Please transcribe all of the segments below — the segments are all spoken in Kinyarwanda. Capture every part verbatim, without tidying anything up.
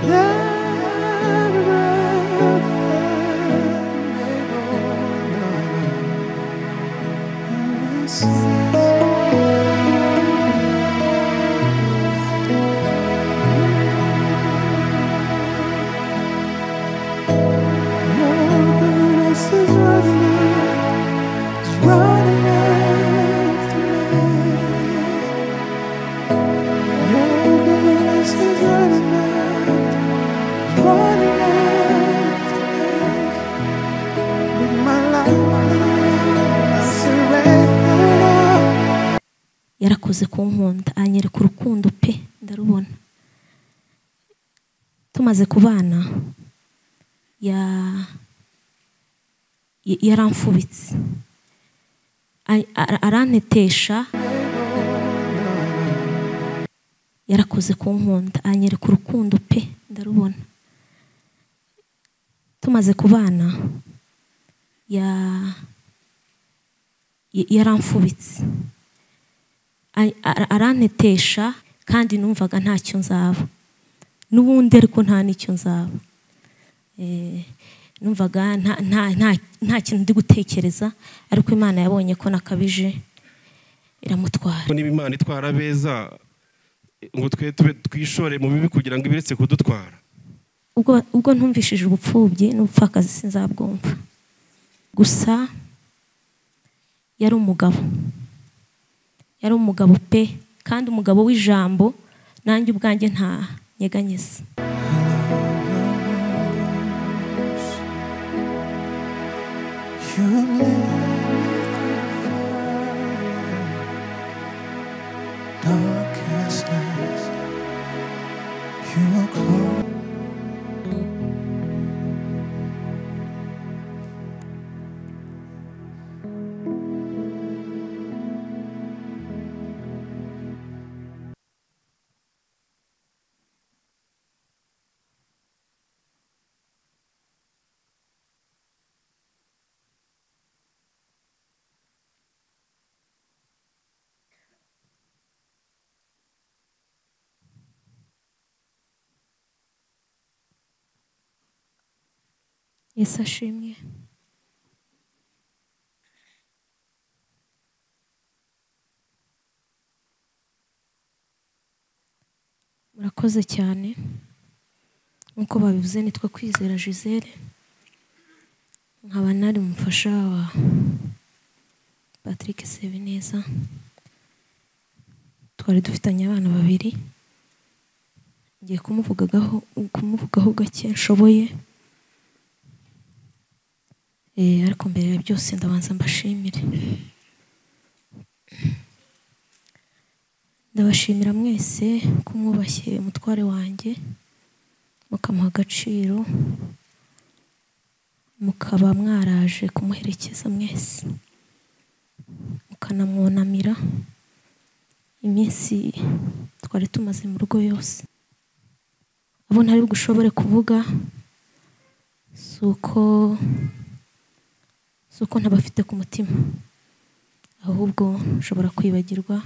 yarakoze kunkunda anyereka urukundo pe ndarubona tumaze kubana ya yaramfubitse arantetesha yarakoze kunkunda anyereka urukundo pe ndarubona tumaze kubana ya yaramfubitse arantetesha kandi numvaga ntacyo nzaba n'ubundi ariko nta nicyo nzaba eh numvaga nta nta nta kintu ndi gutekereza ariko Imana yabonye ko nakabije iramutwara niba Imana itwara beza ngo twe tube twishore mu bibi kugira ngo ibiretse kudutwara ubwo ubwo ntumvishije ubupfubyi n'ubupfakazi sinzabwumva gusa yari umugabo yari umugabo pe kandi umugabo w'ijambo nanjye ubwanjye nta nyeganyeza Yesu ashimwe murakoze cyane nkuko babivuze nitwa Kwizera Gisele nkaba nari umufasha wa Patrick Sebineza twari dufitanye abana babiri ngiye kumuvugagaho kumuvugaho gake nshoboye eh ariko mbere ya byose ndabanza mbashimire ndabashimira mwese kumwubashye umutware wanjye mukamuha agaciro mukaba mwaraje kumuherekeza mwese mukanamwunamira iminsi twari tumaze mu rugo yose abo ntari gushobore kuvuga suko suko ntabafite ku mutima ahubwo nshobora kwibagirwa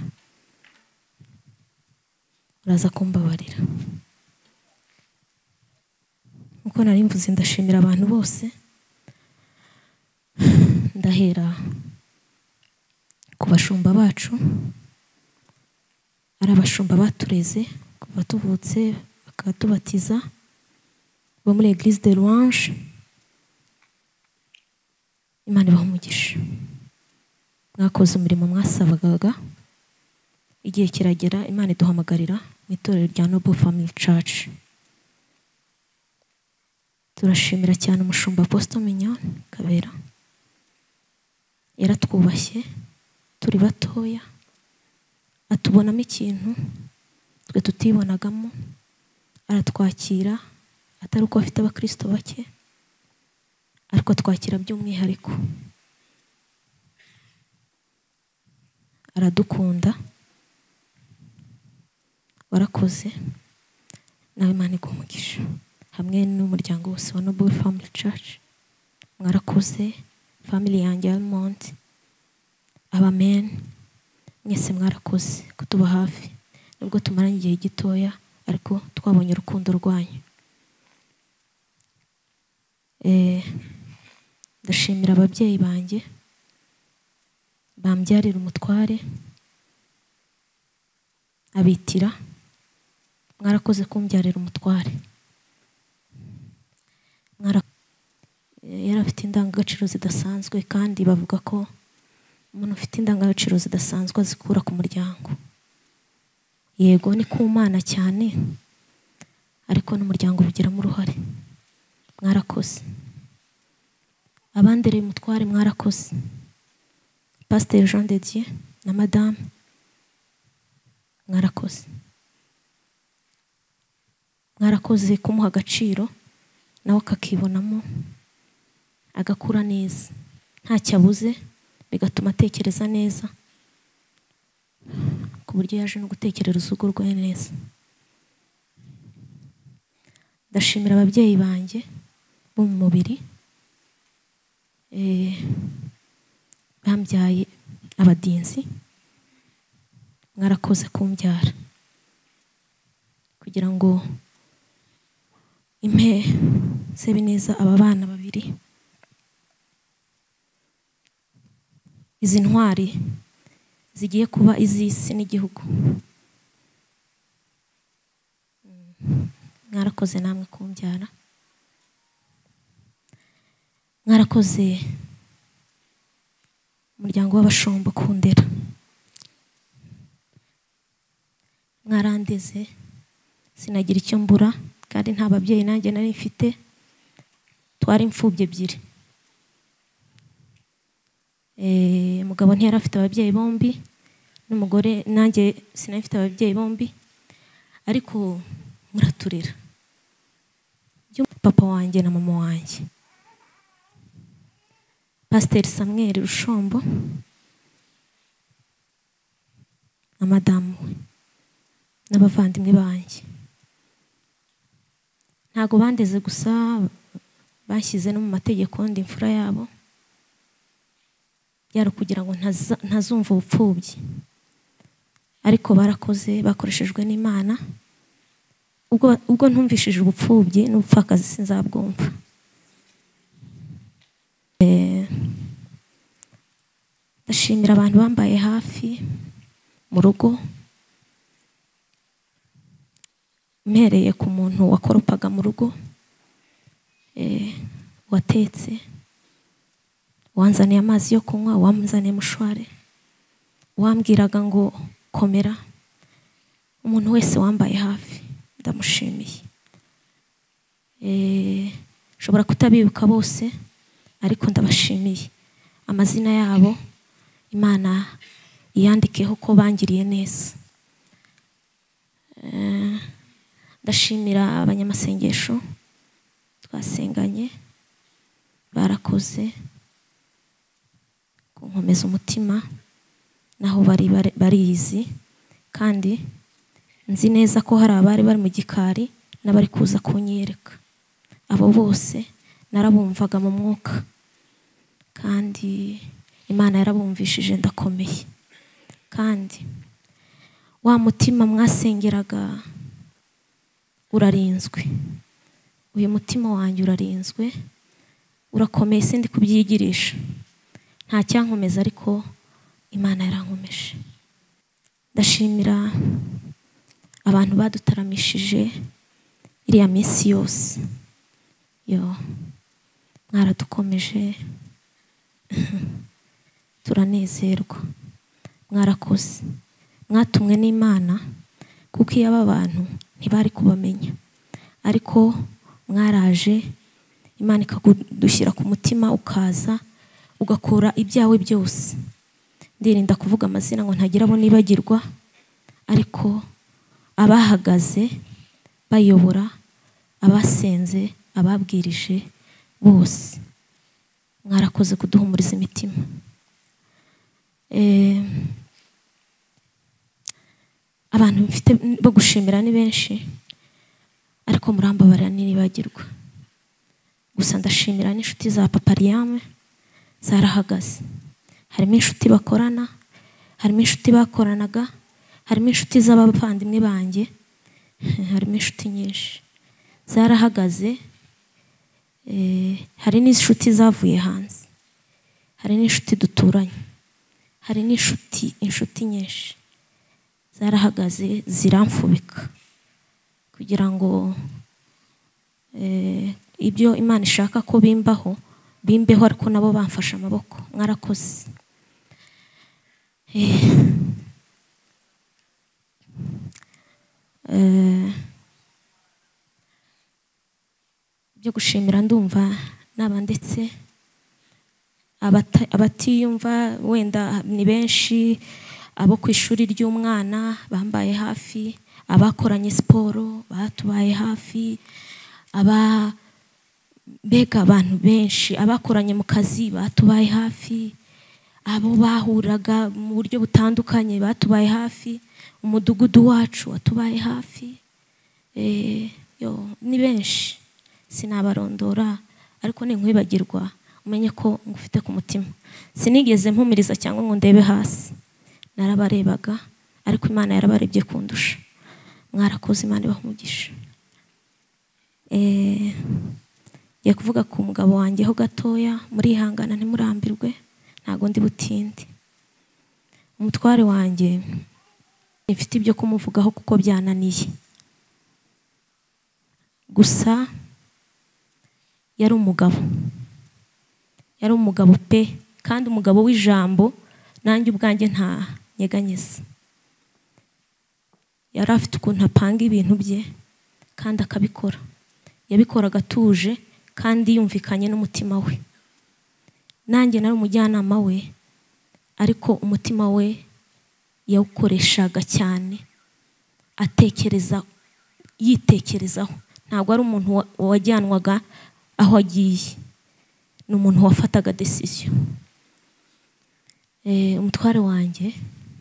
uraza kumbabarira uko nari mvuze ndashimira abantu bose ndahera ku bashumba bacu ari abashumba batureze kuva tuvutse bakatubatiza bo muri Église de Louange Imana ibahe umugisha mwakoze umurimo mwasabagaga igihe kiragera Imana iduhamagarira mu itorero rya Noble Family Church turashimira cyane umushumba Apostle Mignon Kabera yaratwubashye turi batoya atubonamo ikintu twe tutibonagamo aratwakira atari uko afite abakristo bake ariko twakira by'umwihariko aradukunda warakoze nawe Imana igumugisha hamwe n'umuryango wose wa Noble Family Church mwarakoze family yanjye Almond abamen mwese mwarakoze kutuba hafi nubwo tumaranye igihe gitoya ariko twabonye urukundo rwanyu Eh, ndashimira ababyeyi banjye bambyarira umutware abitira mwarakoze kumbyarira umutware. Mwara- eh, yari afite indangagaciro zidasanzwe kandi bavuga ko umuntu ufite indangagaciro zidasanzwe azikura ku muryango. Yego ni ku Mana cyane ariko n'umuryango bigiramo uruhare. Mwarakoze. Abandereye umutware mwarakoze. Pasteur Jean de Dieu na Madame mwarakoze. Mwarakoze kumuha agaciro nawe akakibonamo agakura neza ntacyo abuze, bigatuma atekereza neza ku buryo yaje no gutekerereza urugo rwe neza. Ndashimira ababyeyi banjye bo mu mubiri eh, bambyaye abadinzi. Mwarakoze kumbyara kugira ngo impe sebe neza aba bana babiri. Izi ntwari zigiye kuba iz'isi n'igihugu. Mwarakoze namwe kumbyara. Mwarakoze umuryango w'abashombo kundera. Mwarandeze sinagira icyo mbura kandi nta babyeyi nanjye nari mfite, twari imfubyi ebyiri. Eh, mugabo ntiyari afite ababyeyi bombi n'umugore nanjye sinari mfite ababyeyi bombi ariko muraturera. Papa wanjye na mama wanjye Pasteur Samuel Rushombo na madamu we n'abavandimwe banjye ntago bandeze gusa, bashyize no mu mategeko ndi imfura yabo, byari kugira ngo ntaza- ntazumva ubupfubyi ariko barakoze bakoreshejwe n'Imana. ubwo ubwo ntumvishije ubupfubyi n'ubupfakazi sinzabwumva. Eh, ndashimira abantu bambaye hafi mu rugo, mpereye ku muntu wakoropaga mu rugo, eh, watetse, wanzaniye amazi yo kunywa, wamuzaniye mushware, wambwiraga ngo komera. Umuntu wese wambaye hafi ndamushimiye. Eh, nshobora kutabibuka bose ariko ndabashimiye. Amazina yabo Imana iyandikeho ko bangiriye neza. Eh, ndashimira abanyamasengesho twasenganye, barakoze kunkomeza umutima naho bari bari- barizi, kandi nzi neza ko hari abari bari mu gikari n'abari kuza kunyereka. Abo bose narabumvaga mu mwuka kandi Imana yarabumvishije ndakomeye. Kandi wa mutima mwasengeraga urarinzwe. Uyu mutima wanjye urarinzwe, urakomeye, sindi kubyigirisha. Nta cyankomeza ariko Imana yarankomeje. Ndashimira abantu badutaramishije iriya minsi yose. Yo, mwaradukomeje turanezerwa. Mwarakoze. Mwatumwe n'Imana kuko iyo aba bantu ntibari kubamenya ariko mwaraje, Imana ikakudushyira ku mutima ukaza ugakora ibyawe byose. Ndirinda kuvuga amazina ngo ntagira abo nibagirwa, ariko abahagaze bayobora, abasenze, ababwirije bose mwarakoze kuduhumuriza imitima. Eh, abantu mfite bo gushimira ni benshi ariko murambabarira nibagirwa. Gusa ndashimira n'inshuti za Papa Liam zarahagaze. Harimo inshuti bakorana, harimo inshuti bakoranaga, harimo inshuti z'abavandimwe banjye, harimo inshuti nyinshi zarahagaze. Eh, hari n'inshuti zavuye hanze, hari n'inshuti duturanye, hari n'inshuti inshuti nyinshi zarahagaze ziramfubika kugira ngo eh, ibyo Imana ishaka ko bimbaho bimbeho, ariko nabo bamfashe amaboko. Mwarakoze. eh, eh, byo gushimira ndumva naba ndetse abata- abatiyumva wenda ni benshi, abo ku ishuri ry'umwana bambaye hafi, abakoranye siporo batubaye hafi, aba mbega abantu benshi, abakoranye mu kazi batubaye hafi, abo bahuraga mu buryo butandukanye batubaye hafi, umudugudu wacu watubaye hafi. eh, yo ni benshi sinabarondora, ariko ninkwibagirwa umenye ko ngufite ku mutima. Sinigeze mpumiriza cyangwa ngo ndebe hasi, narabarebaga, ariko Imana yarabarebye kundusha. Mwarakoze, Imana ibahe umugisha. eh Ngiye kuvuga ku mugabo wanjye ho gatoya, murihangana ntimurambirwe, ntago ndi butinde. Umutware wanjye mfite ibyo kumuvugaho kuko byananiye, gusa yari umugabo, yari umugabo pe, kandi umugabo w'ijambo, nanjye ubwanjye nta nyeganyeza. Yari afite ukuntu apanga ibintu bye kandi akabikora, yabikoraga atuje kandi yumvikanye n'umutima we. Nanjye nari umujyanama we, ariko umutima we yawukoreshaga cyane, atekereza yitekerezaho. Ntabwo ari umuntu wa- wajyanwaga aho agiye, ni umuntu wafataga decision. eh, umutware wanjye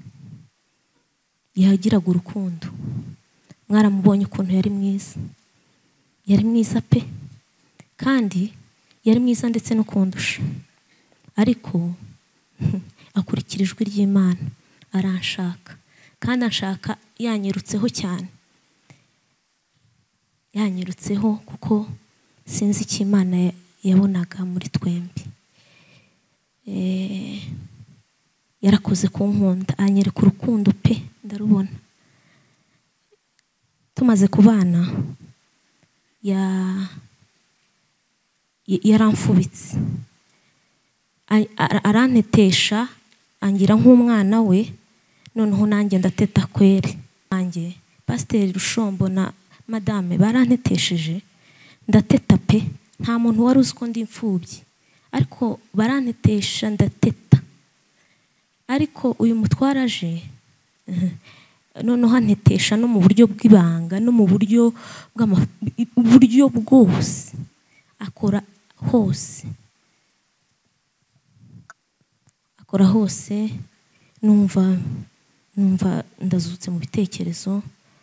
yagiraga urukundo, mwaramubonye ukuntu yari mwiza, yari mwiza pe, kandi yari mwiza ndetse no kundusha, ariko akurikira ijwi ry'Imana, aranshaka kandi anshaka yanyirutseho cyane, yanyirutseho kuko sinzi icyo Imana ya- yabonaga muri twembi. eh, yarakoze kunkunda, anyereka urukundo pe, ndarubona. Tumaze kubana ya ya- yaramfubitse, A- ara- arantetesha, angira nk'umwana we, noneho nanjye ndateta kweri. Nanjye Pasiteri Rushombo na Madame barantetesheje, ndateta pe, nta muntu wari uzi ko ndi imfubyi, ariko barantetesha ndateta. Ariko uyu mutware aje, eh, noneho antetesha no mu buryo bw'ibanga, no mu buryo bw'ama- uburyo bwose, akora hose, akora hose. Numva numva ndazutse mu bitekerezo,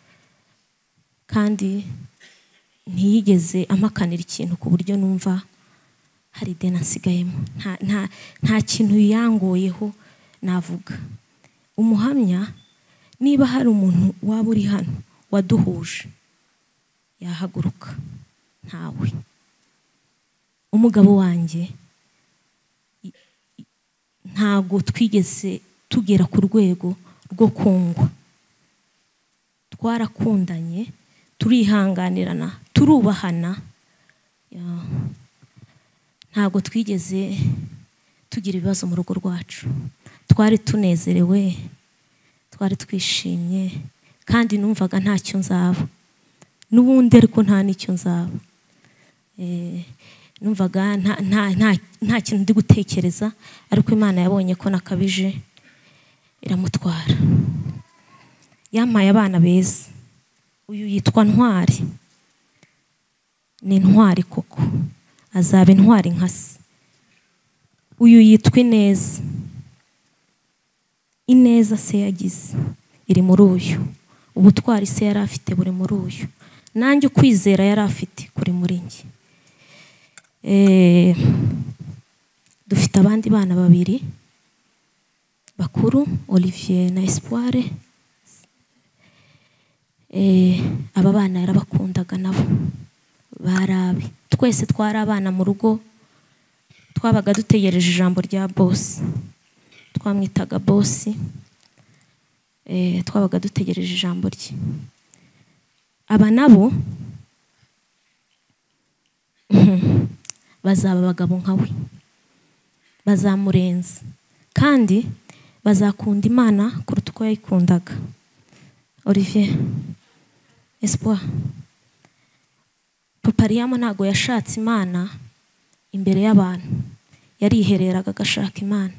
kandi ntiyigeze amakanira ikintu ku buryo numva hari ideni nsigayemo. Nta, nta, nta kintu yangoyeho navuga. Umuhamya, niba hari umuntu waba uri hano waduhuje, yahaguruka. Ntawe. Umugabo wanjye i- i- ntago twigeze tugera ku rwego rwo kungwa. Twarakundanye, turihanganirana, turubahana. Ya. Ntago twigeze tugira ibibazo mu rugo rwacu. Twari tunezerewe, twari twishimye, kandi numvaga ntacyo nzaba. N'ubundi ariko nta n'icyo nzaba. Eh, numvaga nta, nta, nta, nta kintu ndi gutekereza, ariko Imana yabonye ko nakabije, iramutwara. Yampaye abana beza. Uyu yitwa Ntwari. Ni intwari koko, azaba intwari nka se. Uyu yitwa Ineza. Ineza se yagize iri muri uyu, ubutwari se yari afite buri muri uyu, nanjye ukwizera yari afite kuri muri njye. Eh, dufite abandi bana babiri bakuru, Olivier na Espoir. Eh, aba bana yarabakundaga nabo, barabe. twese twari abana mu rugo twabaga dutegereje ijambo rya boss, twamwitaga boss, eh twabaga dutegereje ijambo rye. Aba nabo bazaba abagabo nkawe, bazamurenza kandi bazakunda Imana kuruta uko yayikundaga. Olivier Espoir, Papa Liam ntago yashatse Imana imbere y'abantu, yarihereraga agashaka Imana.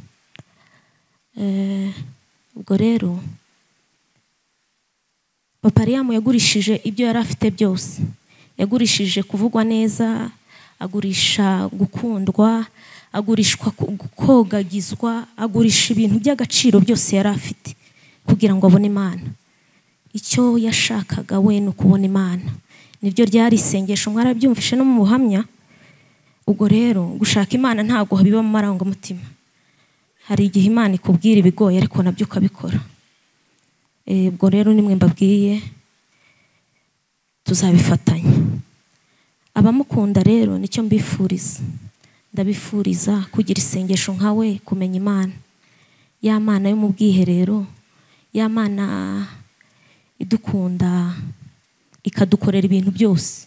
Eh ubwo rero Papa Liam yagurishije ibyo yari afite byose, yagurishije kuvugwa neza, agurisha gukundwa, agurishwa kogagizwa, agurisha ibintu by'agaciro byose yari afite kugira ngo abone Imana. Icyo yashakaga we no kubona Imana, nibyo ryari isengesho mwarabyumvishe no mu buhamya. Ubwo rero gushaka Imana ntago habiba mu marango mutima, hari igihe Imana ikubwira ibigoye ariko nabyo ukabikora. Eh ubwo rero nimwe mbabwiye tuzabifatanya. Abamukunda rero nicyo mbifuriza, ndabifuriza kugira isengesho nkawe, kumenya Imana, ya Mana yo mu bwiherero, ya Mana idukunda ikadukorera ibintu byose.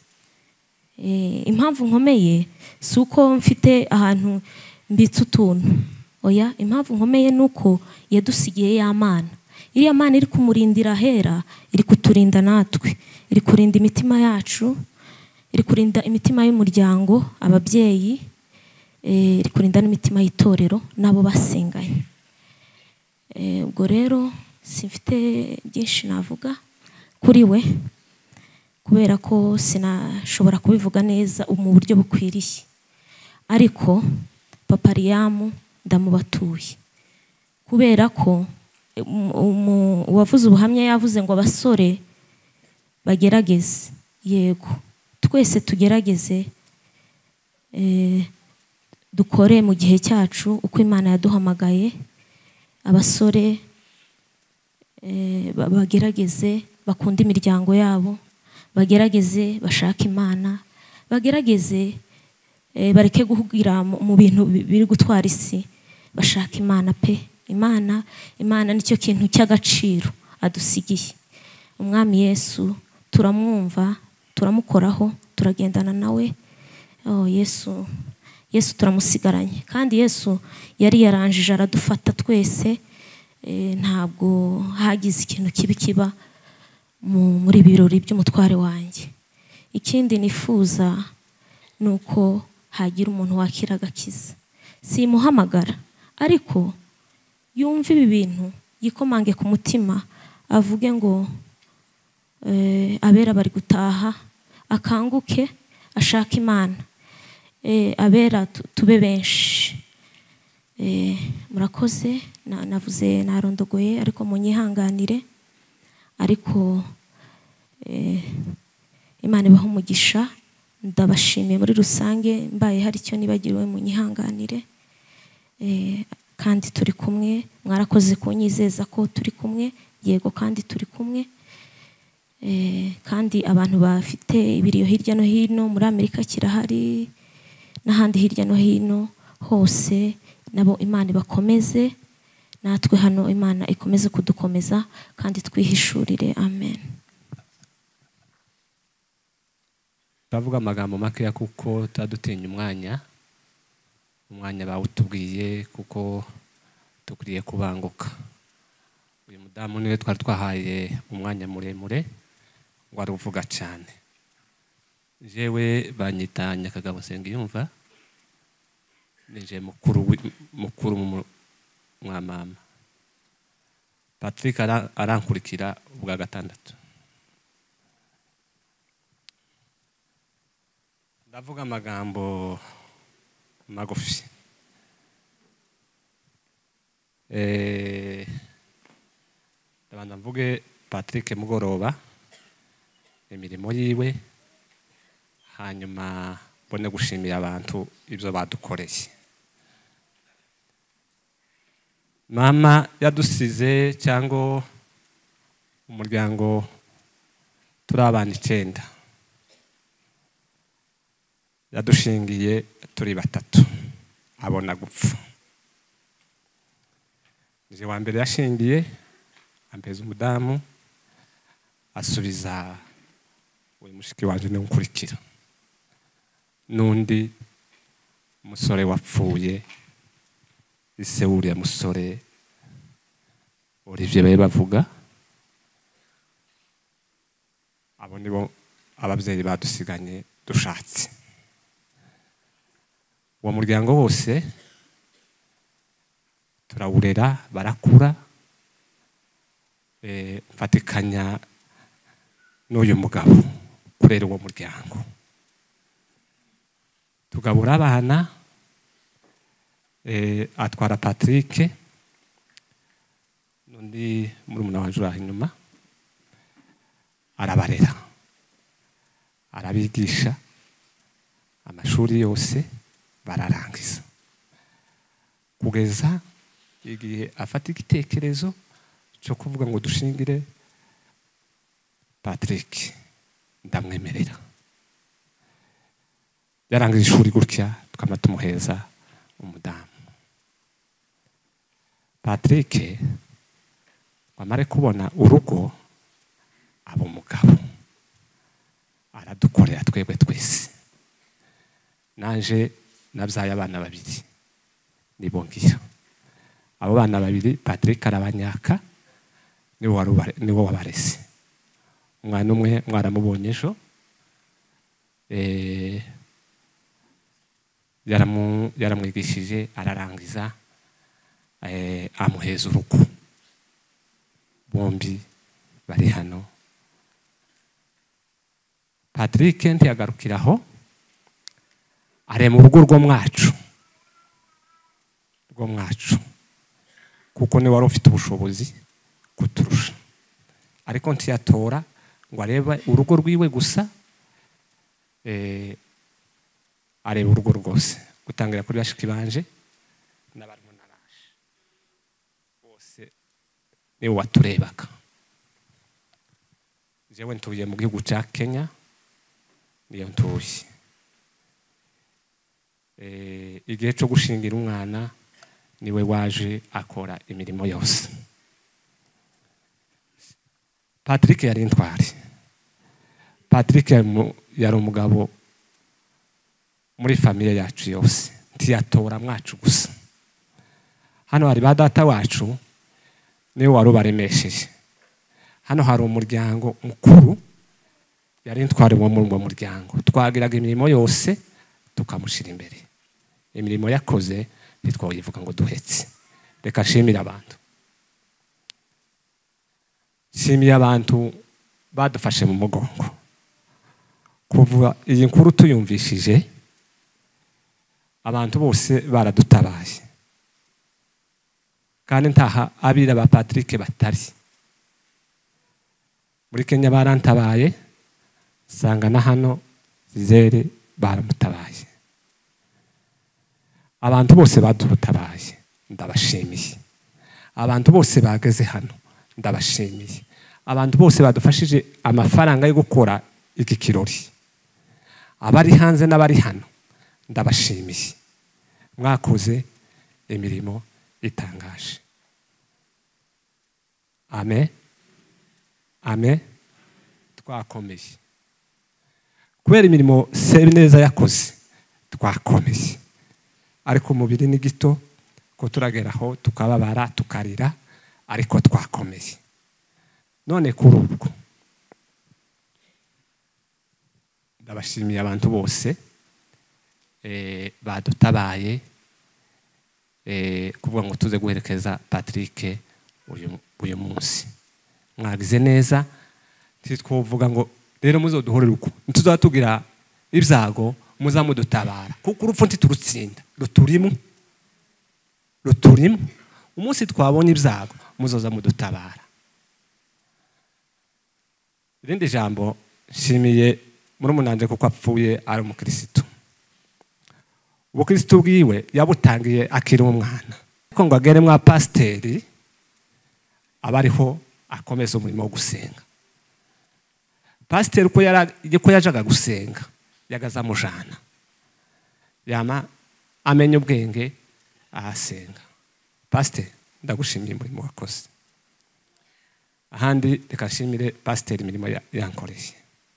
Eh impamvu nkomeye si uko mfite ahantu mbitse utuntu, oya, impamvu nkomeye nuko yadusigiye ya Mana. Iriya Mana iri kumurindira hera, iri kuturinda natwe, iri kurinda imitima yacu, iri kurinda imitima y'umuryango, ababyeyi, eh iri kurinda n'imitima y'itorero nabo basenganye. Eh ubwo rero simfite byinshi navuga kuri we, kubera ko sinashobora kubivuga neza mu buryo bukwiriye, ariko Papa Liam ndamubatuye kubera ko uwavuze ubuhamya yavuze ngo abasore bagerageze. Yego, twese tugerageze, eh dukore mu gihe cyacu uko Imana yaduhamagaye. Abasore eh bagerageze bakunda imiryango yabo, bagerageze bashaka Imana, bagerageze eh bareke guhugira mu bintu biri gutwara isi, bashaka Imana pe. Imana Imana nicyo kintu cy'agaciro adusigiye. Umwami Yesu turamwumva, turamukoraho, turagendana nawe. Oh Yesu, Yesu turamusigaranye, kandi Yesu yari yaranjije aradufata twese. E, ntabwo hagize ikintu kibi kiba muri birori by'umutware wanjye. Ikindi nifuza nuko hagira umuntu wakira agakiza, simuhamagara ariko yumva ibi bintu yikomange ku mutima, avuge ngo eh abera bari gutaha, akanguke ashaka Imana. Eh abera tube benshi. Eh murakoze, navuze narondogoye ariko munyihanganire, ariko eh Imana ibaho umugisha. Ndabashimiye muri rusange, mbaye hari icyo nibagiriwe munyihanganire. Eh kandi turi kumwe, mwarakoze kunyizeza ko turi kumwe. Yego, kandi turi kumwe. Eh kandi abantu bafite ibiriyo hirya no hino muri Amerika kirahari n'ahandi hirya no hino hose, nabo Imana bakomeze, natwe hano Imana ikomeze kudukomeza kandi twihishurire. Amen. Bavuga amagambo makeya kuko tadutinya umwanya umwanya bawutubwiye, kuko tukuriye kubanguka. Uyu mudamu niwe twari twahaye umwanya muremure ngo aruvuga cyane. Jewe banyita Nyakagabo Nsengiyumva, nije mukuru mukuru mu mwa mama. Patrick arankurikira ubwa gatandatu. Ndavuga amagambo magufi. Eh ndabanda mvuge Patrick mugoroba imirimo yiwe, hanyuma bone gushimira abantu ibyo badukoreye. Mama yadusize cyangwa umuryango turi abana icyenda. yadushingiye turi batatu abona gupfa. Nje wa mbere yashingiye ampeza umudamu asubiza uyu mushiki wanje ne nkurikira, nundi umusore wapfuye ise uriya musore Olivier baye bavuga, abo nibo ababyeyi badusiganye dushatse. Uwo muryango wose turawurera barakura, eh mfatikanya n'uyu mugabo kurera uwo muryango, tugabura abana, eh atwara Patrick nundi muri muna wanje uraha inyuma, arabarera arabigisha amashuri yose bararangiza, kugeza igihe afata igitekerezo cyo kuvuga ngo dushingire Patrick, ndamwemerera. Yarangije ishuri gutya tukama tumuheza umudamu. Patrick bamare kubona urugo abo mugabo aradukorera twebwe twese. Nanje nabyaye abana babiri nibongira, abo bana babiri Patrick arabanyaka niwo warubare niwo wabarese. Umwana umwe mwaramubonye ejo, eh yaramu yaramwigishije ararangiza, eh amuheza urugo, bombi bari hano. Patrick ntiyagarukiraho, are mu rugo rwo mwacu rwo mwacu kuko ni wari ufite ubushobozi kuturusha, ariko ntiyatora ngo areba urugo rwiwe gusa, eh areba urugo rwose gutangira kuri bashiki banje n'abarimo naraje bose niwe waturebaga. Jewe ntuye mu gihugu cya Kenya, niyo ntuye. Eh igihe cyo gushingira umwana niwe waje akora imirimo yose. Patrick yari intwari. Patrick yari umugabo muri famiye yacu yose, ntiyatora mwacu gusa. Hano hari ba data wacu niwe warubaremesheje. Hano hari umuryango mukuru yari intwari wo mu muryango, twagiraga imirimo yose tukamushira imbere. Imirimo yakoze ntitwayivuga ngo duhetse. Reka shimira abantu, shimira abantu badufashe mu mugongo kuva iyi nkuru tuyumvishije. Abantu bose baradutabaye, kandi ntaha abira ba Patrick batari. Muri Kenya barantabaye, sanga na hano Zere baramutabaye. Abantu bose badutabaye ndabashimiye. Abantu bose bageze hano ndabashimiye. Abantu bose badufashije amafaranga yo gukora iki kirori, abari hanze n'abari hano ndabashimiye. Mwakoze imirimo itangaje. Amen. Amen. Twakomeye kubera imirimo Sebineza yakoze, twakomeye. Ariko umubiri ni gito ko turageraho tukababara tukarira, ariko twakomeye. None kuri ubwo ndabashimiye abantu bose eh badutabaye, eh kuvuga ngo tuze guherekeza Patrick uyu uyu munsi. Mwagize neza, titwovuga ngo rero muzoduhorera uko ntuzatugira ibyago muzamudutabara, kuko urupfu ntiturutsinda, ruturimo ruturimo. Umunsi twabonye ibyago muzoza mudutabara. Irindi jambo shimiye muri munanje kuko apfuye ari umukristo. Ubukristo bwiwe yabutangiye akiri umwana, ko ngo agere mwa pasiteri abariho akomeza umurimo wo gusenga. Pasiteri ko yara ko yajaga gusenga yagaza mujana, yama amenya ubwenge ahasenga. Pasiteri ndagushimiye umurimo wakoze. Ahandi reka nshimire pasiteri imirimo yankoreye.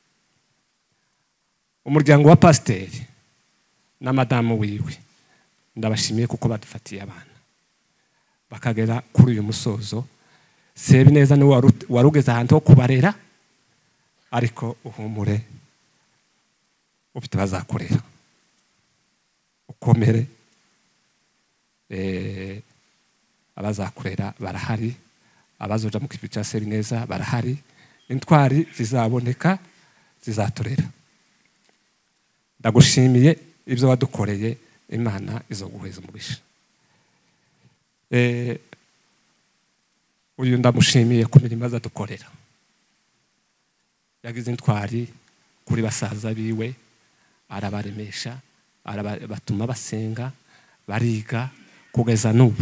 Umuryango wa pasiteri na madamu wiwe ndabashimiye kuko badufatiye abana bakagera kuri uyu musozo. Sebi neza niwe warugeze ahantu ho kubarera, ariko uhumure ufite bazakorera. Ukomere, eh, abazakorera barahari, abazoja mu kivi cya Sebi neza barahari, intwari zizaboneka zizatorera. Ndagushimiye ibyo wadukoreye, Imana izoguheza umugisha. Eh, uyu ndamushimiye ku mirimo azadukorera. Yagize intwari kuri basaza biwe, arabaremesha, arabatuma basenga, bariga kugeza n'ubu.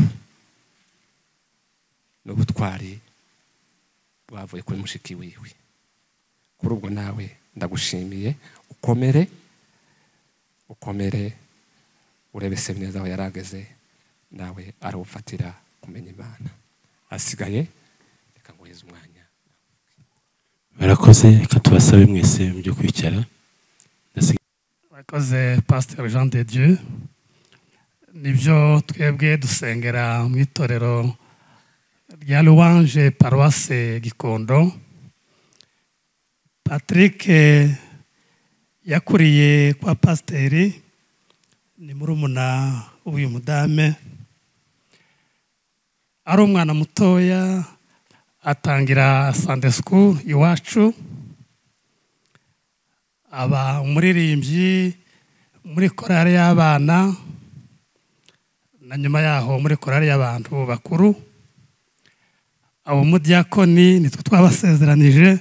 N'ubutwari bwavuye kuri mushiki wiwe. Kuri ubwo nawe ndagushimiye, ukomere, ukomere, urebe Sebi neza aho yarageze, nawe arawufatira kumenya Imana. Asigaye reka nguheze umwanya. Barakoze, reka tubasabe mwese mu byo kwicara. Barakoze Pasteur Jean de Dieu. Nibyo twebwe dusengera mu itorero rya Louange Paroisse Gikondo. Patrick yakuriye kwa pasiteri, ni murumuna w'uyu mudame. Ari umwana mutoya atangira Sunday school iwacu, aba umuririmbyi muri korali y'abana, na nyuma yaho muri korali y'abantu bakuru. Abo umudiyakoni nitwe twabasezeranije.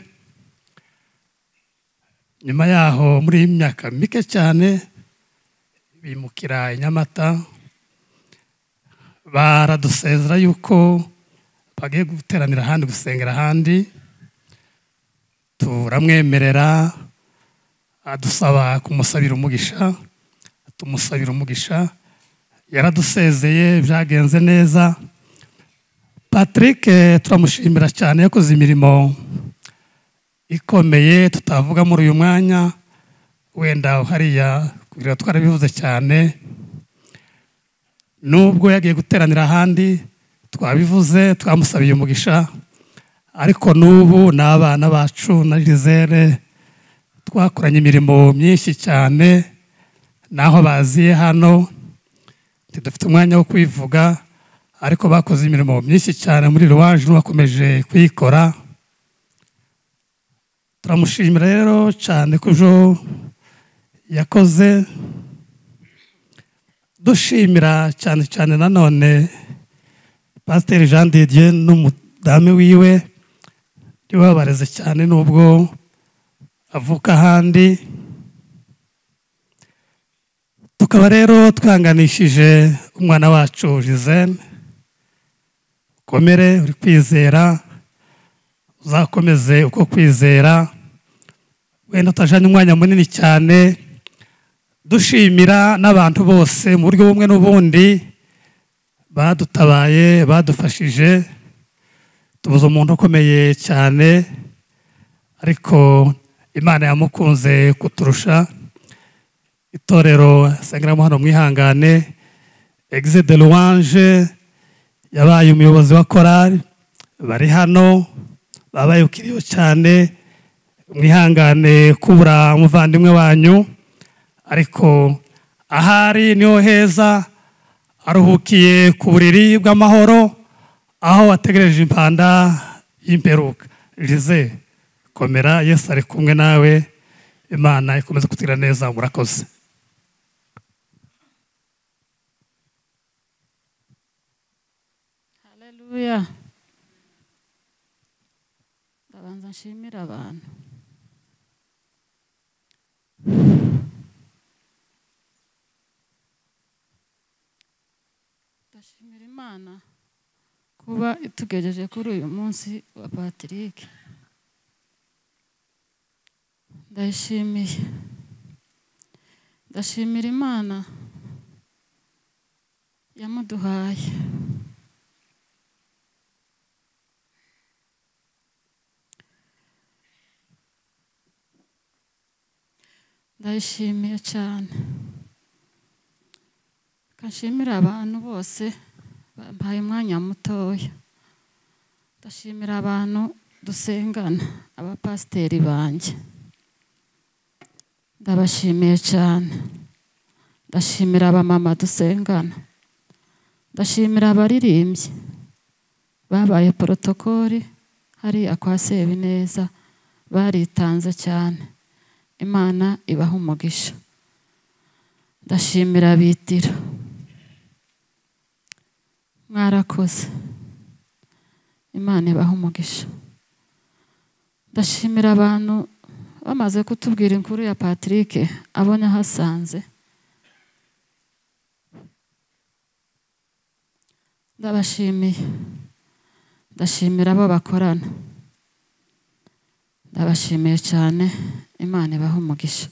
Nyuma yaho muri imyaka mike cyane bimukira i Nyamata, baradusezera yuko bagiye guteranira ahandi, gusengera ahandi. Turamwemerera, adusaba kumusabira umugisha, tumusabira umugisha. Yaradusezeye, byagenze neza. Patrick turamushimira cyane, yakoze imirimo ikomeye tutavuga muri uyu mwanya, wenda hariya kugira twarabivuze cyane. Nubwo yagiye guteranira ahandi twabivuze, twamusabiye umugisha, ariko nubu n'abana bacu na Gisele twakoranye imirimo myinshi cyane, naho baziye hano tidufite umwanya wo kwivuga, ariko bakoze imirimo myinshi cyane muri Louange, bakomeje kuyikora. Turamushimira rero cyane kujo yakoze. Dushimira cyane cyane nanone Pasteur Jean de Dieu n'umudame wiwe, niwe wabareze cyane nubwo avuka ahandi. Tukaba rero twanganishije umwana wacu Gisele. Komere, uri kwizera, uzakomeze uko kwizera, wenda utajanye umwanya munini cyane. Dushimira n'abantu bose mu buryo bumwe n'ubundi badutabaye, badufashije. Tubuze umuntu ukomeye cyane, ariko Imana yamukunze kuturusha. Itorero sengeramo hano mwihangane, Eglise de Louange yabaye umuyobozi wa korali, bari hano babaye ukiriyo cyane. Mwihangane kubura umuvandimwe wanyu, ariko ahari niho heza, aruhukiye ku buriri bw'amahoro, aho ategereje impanda y'imperuka. Gisele, komera, Yesu ari kumwe nawe, Imana ikomeza kugira neza. Murakoze. Haleluya. Ndabanza nshimira abantu. Ndashimira Imana kuba itugejeje kuri uyu munsi wa Patrick. Ndashimiye. Ndashimira Imana yamuduhaye. Ndayishimiye cyane. Kashimira abantu bose bampaye umwanya mutoya. Ndashimira abantu dusengana, abapasiteri banjye. Ndabashimiye cyane. Ndashimira abamama dusengana. Ndashimira abaririmbyi babaye protokoli hariya kwa Sebineza, baritanze cyane. Imana ibaha umugisha. Ndashimira Bitiro, mwarakoze. Imana ibaha umugisha. Ndashimira abantu bamaze kutubwira inkuru ya Patrick abona hasanze. Ndabashimiye. Ndashimira abo bakorana. Ndabashimiye cyane. Imana ibaha umugisha.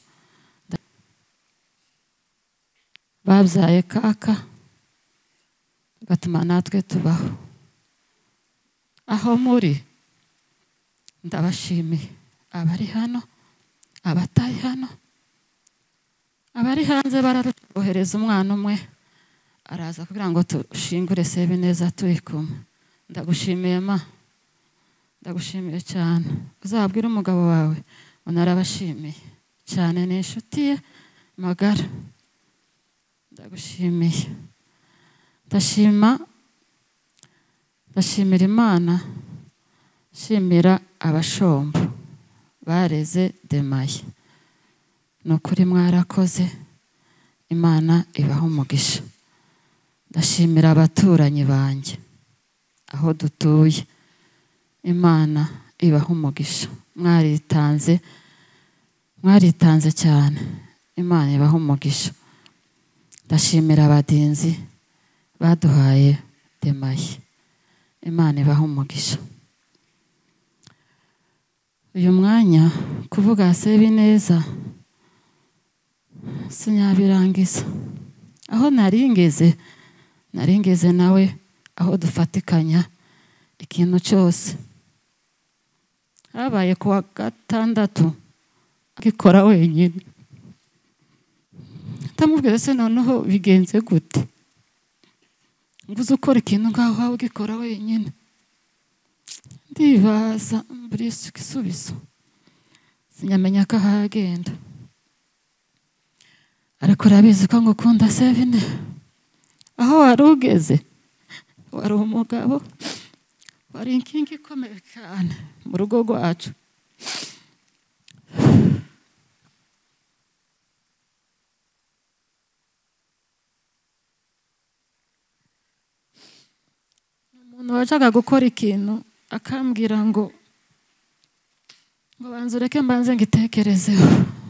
Babyaye kaka gatuma natwe tubaho. Aho muri ndabashimiye. Abari hano, abatari hano, abari hanze bararohereza umwana umwe araza kugira ngo tushingure Sebineza turi kumwe. Ndagushimiye ma. Ndagushimiye cyane. Uzabwira umugabo wawe unarabashimiye cyane, ni inshuti ye magara. Ndagushimiye. Ndashima ndashimira Imana, shimira abashombo bareze Demaye. Nukuri mwarakoze. Imana ibaha umugisha. Ndashimira abaturanyi banjye aho dutuye. Imana ibaha umugisha. Mwaritanze, mwaritanze cyane. Imana ibaha umugisha. Ndashimira abadinzi baduhaye Demaye. Imana ibaha umugisha. Uyu mwanya kuvuga Sebineza sinyabirangiza. Aho naringeze, naringeze nawe aho dufatikanya ikintu cyose. Habaye kuwa gatandatu agikora wenyine. Ndamubwira se noneho bigenze gute? Nguze ukora ikintu ngaho wawe ugikora wenyine. Ndibaza mbura igisubizo. Sinyamenya ko ahagenda. Ariko urabizi ko ngukunda Sebine. Aho wari ugeze wari umugabo, wari inkingi ikomeye cyane mu rugo rwacu. Umuntu wajaga gukora ikintu akambwira ngo ngo banze ureke mbanze ngitekerezeho.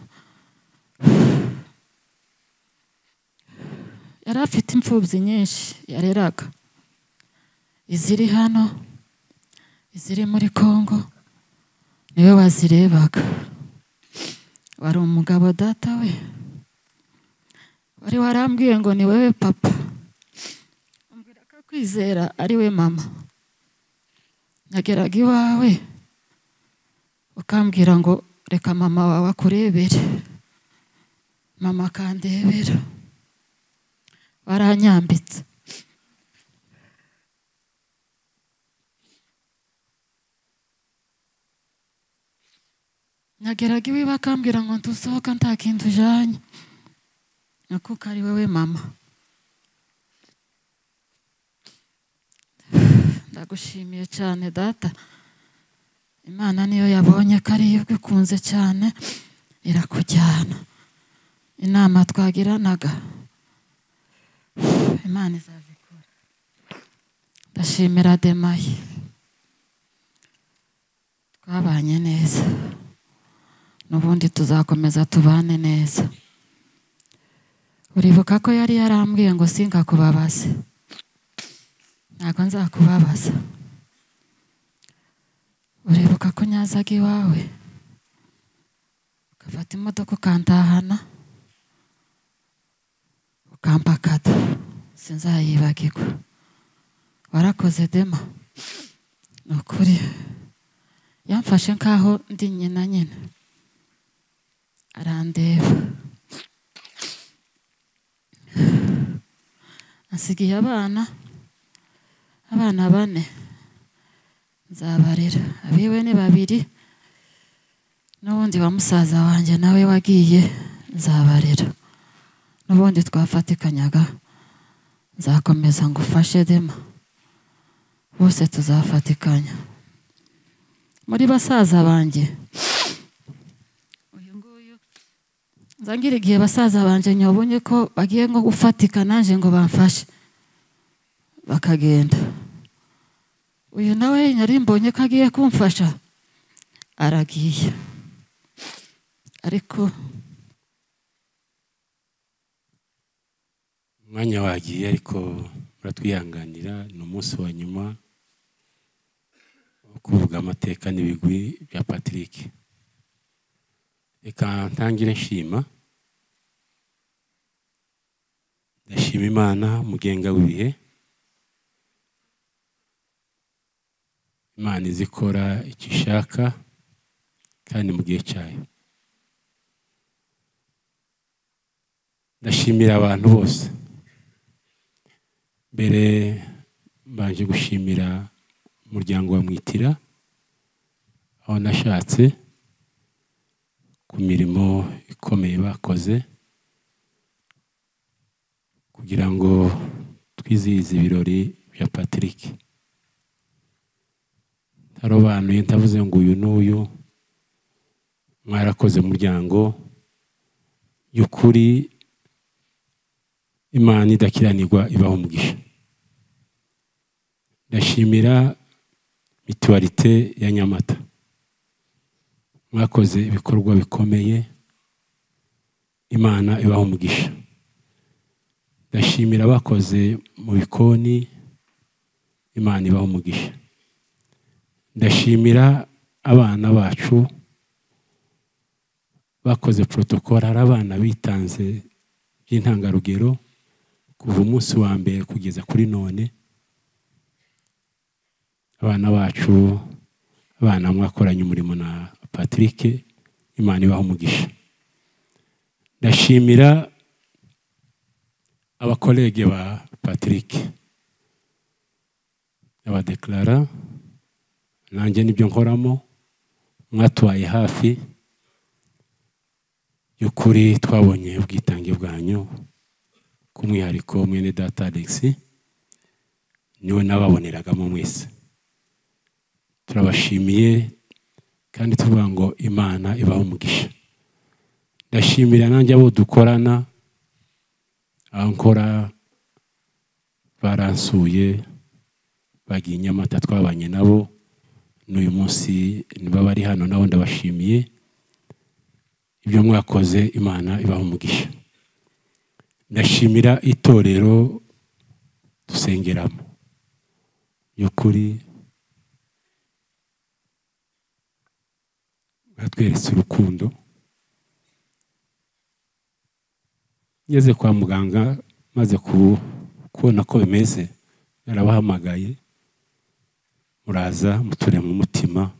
Yari afite imfubyi nyinshi yareraga. Iziri hano, iziri muri Kongo, niwe wazirebaga. Wari umugabo data we. Wari warambwiye ngo ni wewe papa. Umbwira ko kwizera ari we mama. Nageraga iwawe ukambwira ngo reka mama wawe akurebere. Mama akandebera. Waranyambitse. Nageraga iwe bakambwira ngo ntusohoka nta kintu ujanye. Nakuko ari wewe mama. Ndagushimiye cyane data. Imana niyo yabonye ko ari yo ikunze cyane irakujyana. Inama twagiranaga Imana izabikora. Ndashimira Demaye. Twabanye neza. Nubundi tuzakomeza tubane neza. Uribuka ko yari yarambwiye ngo singakubabaze. Ntabwo nzakubabaza. Uribuka ko nyazaga iwawe ukafata imodoka ukantahana ukampa kado. sinzayibagirwa. Warakoze Dema, ni ukuri yamfashe nkaho ndi nyina nyine, arandeba, asigiye abana abana bane nzabarera, abiwe ni babiri n'ubundi wa musaza wanjye nawe wagiye nzabarera, n'ubundi twafatikanyaga nzakomeza ngufashe Dema, bose tuzafatikanya. Muri basaza banjye uyu nguyu nzangira igihe basaza banjye nyabonye ko bagiye nko gufatika nanje ngo bamfashe bakagenda, uyu nawe nyari mbonye ko agiye kumfasha aragiye, ariko umwanya wagiye ariko muratwihanganira. Ni umunsi wa nyuma wo kuvuga amateka n'ibigwi bya Patrick. Reka ntangire nshima, ndashima Imana mugenga w'ibihe, Imana izikora icyo ishaka kandi mu gihe cyayo. Ndashimira abantu bose. Mbere mbanje gushimira umuryango wa Mwitira aho nashatse ku mirimo ikomeye bakoze kugira ngo twizihize ibirori bya Patrick. Tarobanuye ntavuze ngo uyu n'uyu, mwarakoze umuryango y'ukuri, Imana idakiranirwa ibaho umugisha. Ndashimira Mutualité ya Nyamata, mwakoze ibikorwa bikomeye, Imana ibaho umugisha. Ndashimira abakoze mu bikoni, Imana ibaho umugisha. Ndashimira abana bacu bakoze protocole, hari abana bitanze by'intangarugero kuva umunsi wa mbere kugeza kuri none. Abana bacu, abana mwakoranye umurimo na Patrick, Imana ibaho umugisha. Ndashimira abakolege ba Patrick, abadeklara, nanjye nibyo nkoramo, mwatubaye hafi y'ukuri, twabonye ubwitange bwanyu, kumwihariko mwene data Alex niwe nababoneragamo mwese. Turabashimiye kandi tuvuga ngo Imana ibaho umugisha. Ndashimira nanjye abo dukorana, ankora baransuye, bagiye Nyamata twabanye nabo, n'uyu munsi niba bari hano nabo ndabashimiye. Ibyo mwakoze Imana ibaho umugisha. Ndashimira itorero dusengeramo, y'ukuri batweretse urukundo. Ngeze kwa muganga maze kubona ko bimeze, narabahamagaye, muraza muture mu mutima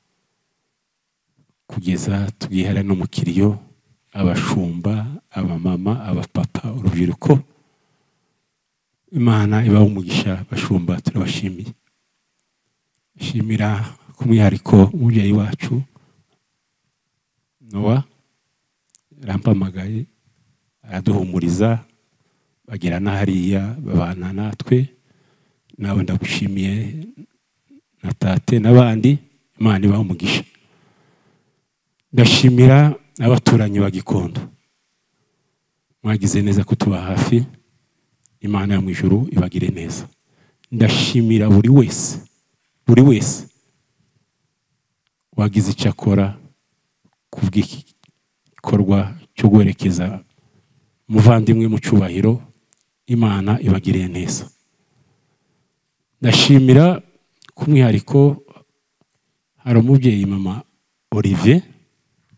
kugeza tugihera no mu kiriyo, abashumba, abamama, abapapa, urubyiruko. Imana ibaho umugisha. Bashumba turabashimiye. Shimira kumwihariko umubyeyi wacu Noah, rampamagaye araduhumuriza, bagera na hariya babana natwe. Nawe ndagushimiye na tate n'abandi, Imana ibaho umugisha. Ndashimira abaturanyi ba Gikondo, mwagize neza kutuba hafi, Imana yo mu ijuru ibagire neza. Ndashimira buri wese buri wese wagize icyo akora kubw'igikorwa cyo guherekeza umuvandimwe mu cyubahiro, Imana ibagire neza. Ndashimira kumwihariko hari umubyeyi mama Olivier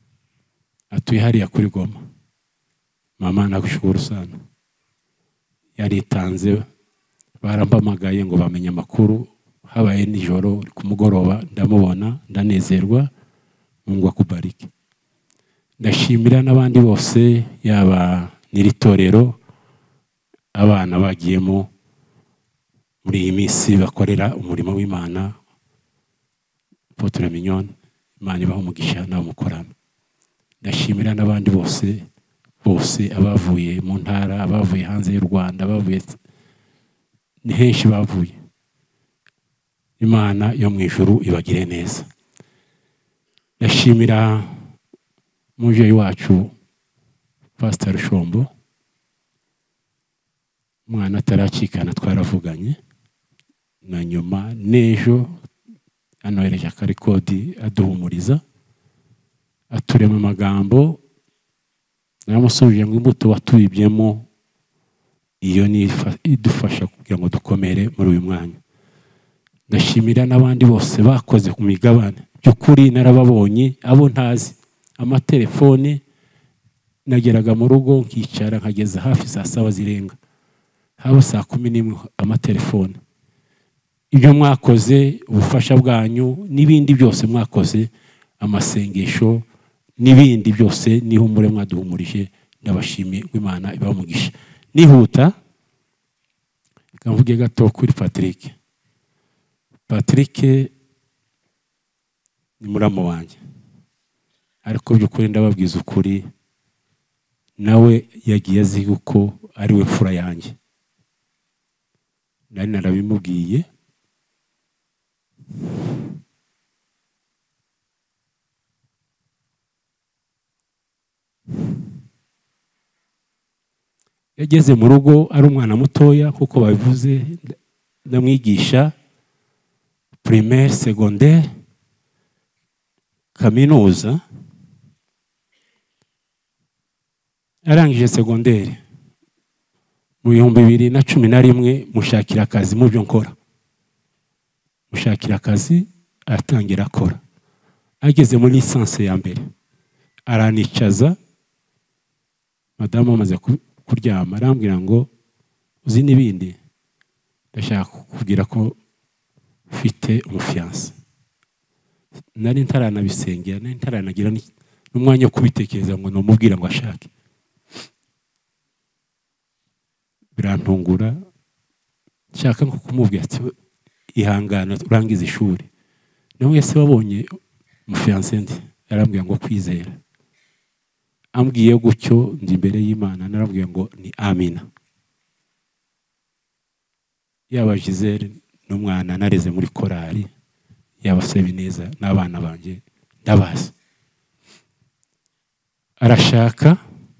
atuye hariya kuri Goma. Mama nagushukuru sana, yaritanze barampamagaye ngo bamenye amakuru habaye nijoro ku mugoroba ndamubona ndanezerwa Mungu akubariki ndashimira n'abandi bose yaba n'iri torero abana bagiyemo muri iyi minsi bakorera umurimo w'Imana Apotre Mignone Imana ibaha umugisha nawe mukorana ndashimira n'abandi bose bose abavuye mu ntara abavuye hanze y'u Rwanda abavuye ni henshi bavuye Imana yo mu ijuru ibagire neza ndashimira muvyeyi wacu Pastor Shombo mwana ataracikana twaravuganye na nyuma nejo anohereje akarikodi aduhumuriza aturema amagambo naramusubije ngo imbuto watubibyemo iyo ni idufasha kugira ngo dukomere muri uyu mwanya ndashimira n'abandi bose bakoze ku migabane by'ukuri narababonye abo ntazi amatelefone nageraga mu rugo nkicara nkageza hafi saa saba zirenga haba saa kumi n'imwe amatelefone ibyo mwakoze ubufasha bwanyu n'ibindi byose mwakoze amasengesho n'ibindi byose niho muri mwaduhumurije ndabashimiye Imana ibamugisha nihuta kamvuge gato kuri Patrick Patrick ni muramo wanjye ariko by'ukuri ndababwiza ukuri nawe yagiye azi uko ari we fura yanjye nari narabimubwiye yageze mu rugo ari umwana mutoya kuko babivuze ndamwigisha primaire secondaire kaminuza arangije secondaire mu bihumbi bibiri na cumi na rimwe mushakira akazi mu byo nkora mushakira akazi atangira akora ageze muri lisansi ya mbere aranicaza madamu amaze kuryama arambwira ngo uzi n'ibindi ndashaka kubwira ko ufite umufiyanse nari ntaranabisengera nari ntaranagira n'umwanya wo kubitekereza ngo numubwira ngo ashake birantungura nshaka nko kumubwira ati ihangana urangiza ishuri nawe yese wabonye umufiyanse ndi arambwira ngo kwizera ambwiye gutyo ndi imbere y'Imana narambwiye ngo ni amina yaba Gisele n'umwana nareze muri korali yaba Sebineza n'abana banje ndabazi arashaka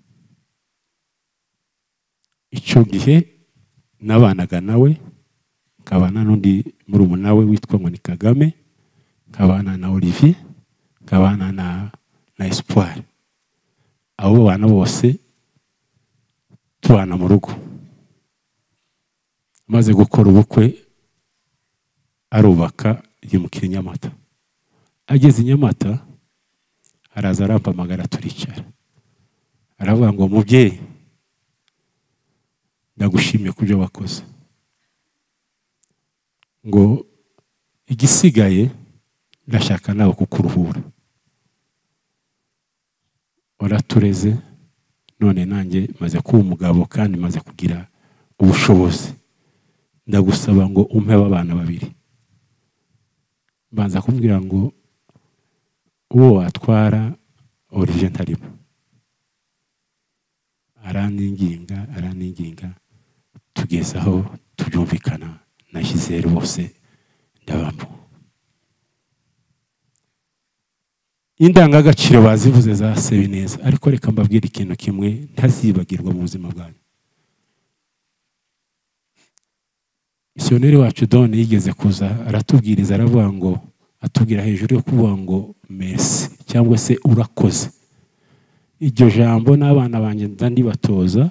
icyo gihe nabanaga nawe nkabana n'undi murumuna we witwa ngo ni Kagame nkabana na Olivier nkabana na na Espoir abo bana bose tubana mu rugo maze gukora ubukwe arubaka yimukira Nyamata ageze Nyamata araza arampamagara turicara aravuga ngo mubyeyi ndagushimiye kubyo wakoze ngo igisigaye ndashaka nawe kukuruhura waratureze none nanjye maze kuba umugabo kandi maze kugira ubushobozi ndagusaba ngo umpe abana babiri banza kumbwira ngo uwo watwara Olivier ntarimo araninginga araninginga tugeze aho tubyumvikana na Gisele bose ndabamo indangagaciro bazivuze za Sebineza ariko reka mbabwira ikintu kimwe ntazibagirwa mu buzima bwanyu missionnaire wacu Don yigeze kuza aratubwiriza aravuga ngo atubwira hejuru yo kuvuga ngo merci cyangwa se urakoze iryo jambo n'abana banje ndandi batoza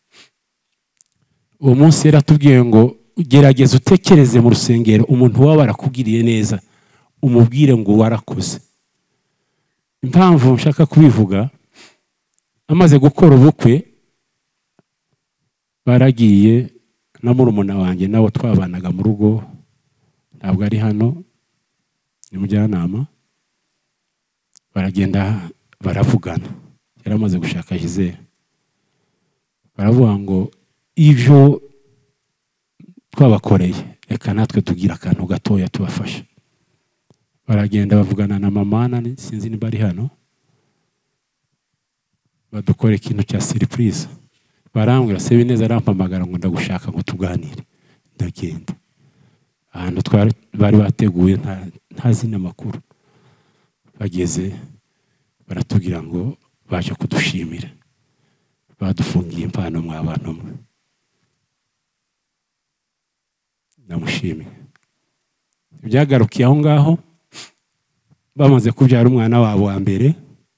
uwo munsi yaratubwiye ngo gerageza utekereze mu rusengero umuntu waba arakugiriye neza umubwire ngo warakoze impamvu nshaka kubivuga amaze gukora ubukwe baragiye na murumuna wanjye nabo twabanaga mu rugo, ntabwo ari hano, ni mujyanama, baragenda baravugana, yaramaze gushaka Gisele, baravuga ngo ivyo twabakoreye reka natwe tugira akantu gatoya tubafasha. Baragenda bavugana na mama na sinzi niba ari hano, badukore ikintu cya surprise. Barambwira Sebineza arampamagara ngo ndagushaka ngo tuganire. Ndagenda ahantu twari bari bateguye nta ntazi n'amakuru, bageze baratubwira ngo baje kudushimira, badufungiye impano mw'abantu mwe. Ndamushimiye. Byagarukiye aho ngaho, bamaze kubyara umwana wabo wa mbere,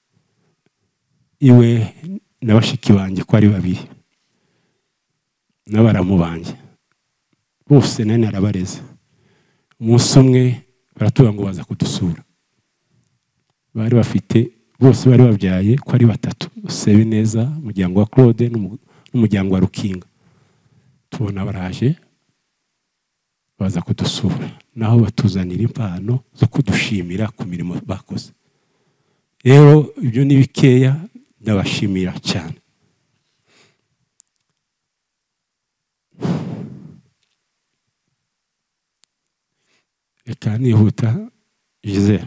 iwe na bashiki banjye ko ari babiri n'abaramu banjye bose nene arabareze. Umunsi umwe baratubwira ngo baza kudusura, bari bafite bose bari babyaye ko ari batatu, Sebineza, umuryango wa Claude n'umuryango wa Rukinga. Tubona baraje baza kudusura, naho batuzanira impano zo kudushimira ku mirimo bakoze. Rero ibyo ni bikeya, ndabashimira cyane. Reka nihuta Gisele,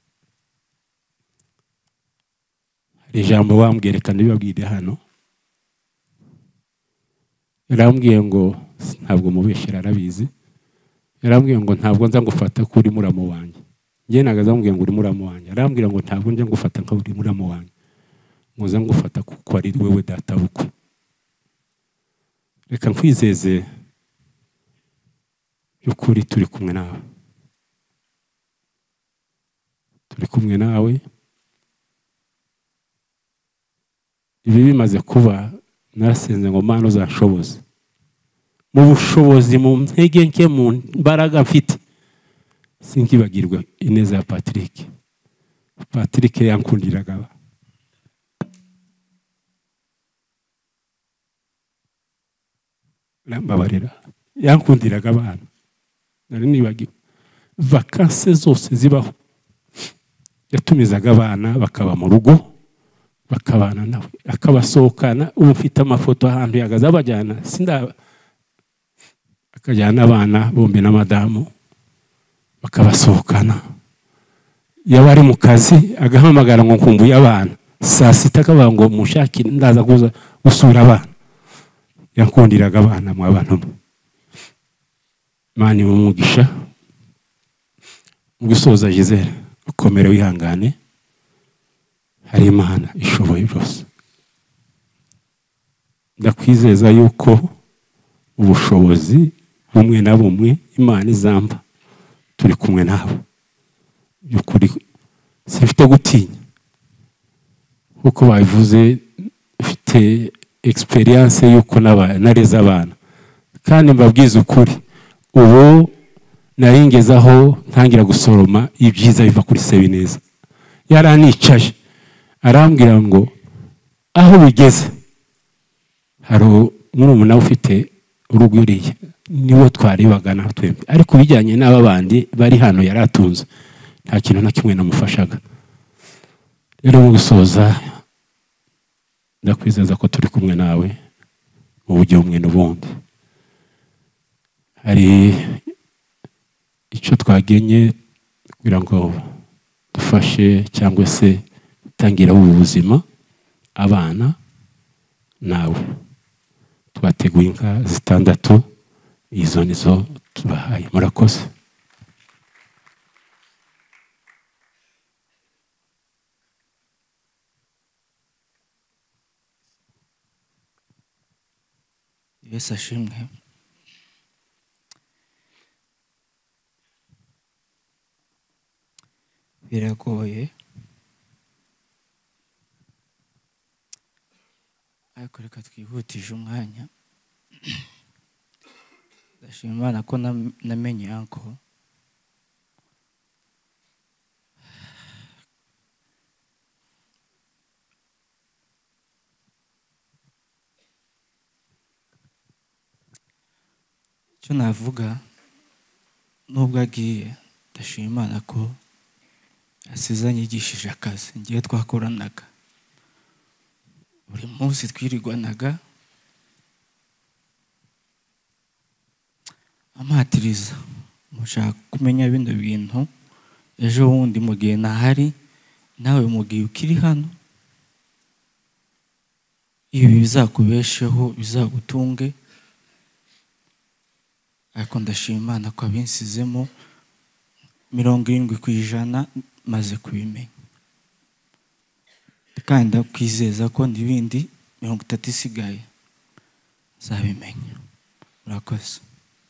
hari ijambo wambwiye reka ndibabwire hano. Yarambwiye ngo ntabwo mubeshera, arabizi. Yarambwiye ngo ntabwo nza ngufata ko uri muramu wanjye. Njye nagaza mbwiye ngo uri muramu wanjye. Arambwira ngo ntabwo nje ngufata nka uri muramu wanjye, ngo nza ngufata kuko ari wewe data bukwe. Reka nkwizeze y'ukuri turi kumwe nawe, turi kumwe nawe. Ibi bimaze kuba, narasenze ngo Mana uzanshoboze mu bushobozi, mu ntege nke, mu mbaraga mfite, sinkibagirwa ineza ya Patrick. Patrick yankundiraga, rambabarira, yankundiraga abana. Nari nibagiwe vakanse zose zibaho, yatumizaga abana bakaba mu rugo, bakabana nawe, akabasohokana. Ubu mfite amafoto ahantu yagaze abajyana, sinda akajyana abana bombi na madamu bakabasohokana. Yaba ari mu kazi agahamagara ngo nkumbuye abana, saa sita akavuga ngo mushakire ndaza kuza gusura abana. Yankundiraga abana mu abantu mwe. Imana imumugisha. Mu gusoza Gisele, ukomere wihangane, hari Imana ishoboye byose. Ndakwizeza yuko ubushobozi bumwe na bumwe Imana izamba, turi kumwe nawe. Y'ukuri sifite gutinya, kuko babivuze mfite experience yuko nareze abana, kandi mbabwiza ukuri ubu naringezaho ntangira gusoroma ibyiza biva kuri Sebineza. Yaranicaje arambwira ngo aho bigeze hari murumuna ufite urugwiriye, niwo twarebaga na twembi, ariko bijyanye n'aba bandi bari hano yaratunze, nta kintu na kimwe namufashaga. Rero mu gusoza, ndakwizeza ko turi kumwe nawe mu buryo bumwe n'ubundi. Hari icyo twagenye kugira ngo dufashe cyangwa se tangira ubu buzima abana nawe. Twateguye inka zitandatu, izo nizo tubahaye. Murakoze. Yesu ashimwe. Biragoye, ariko reka twihutije umwanya. Ndashima Imana ko namenye anko. icyo navuga nubwo agiye ndashima Imana ko asize anyigishije akazi ngiye twakoranaga buri munsi twirigwanaga amatiriza mushaka kumenya bino bintu ejo wundi mu gihe nahari nawe mu gihe ukiri hano ibi bizakubesheho bizagutunge ariko ndashima Imana ko abinsizemo mirongo irindwi ku ijana maze kubimenya kandi ndakwizeza ko n'ibindi mirongo itatu isigaye zabimenya. Murakoze.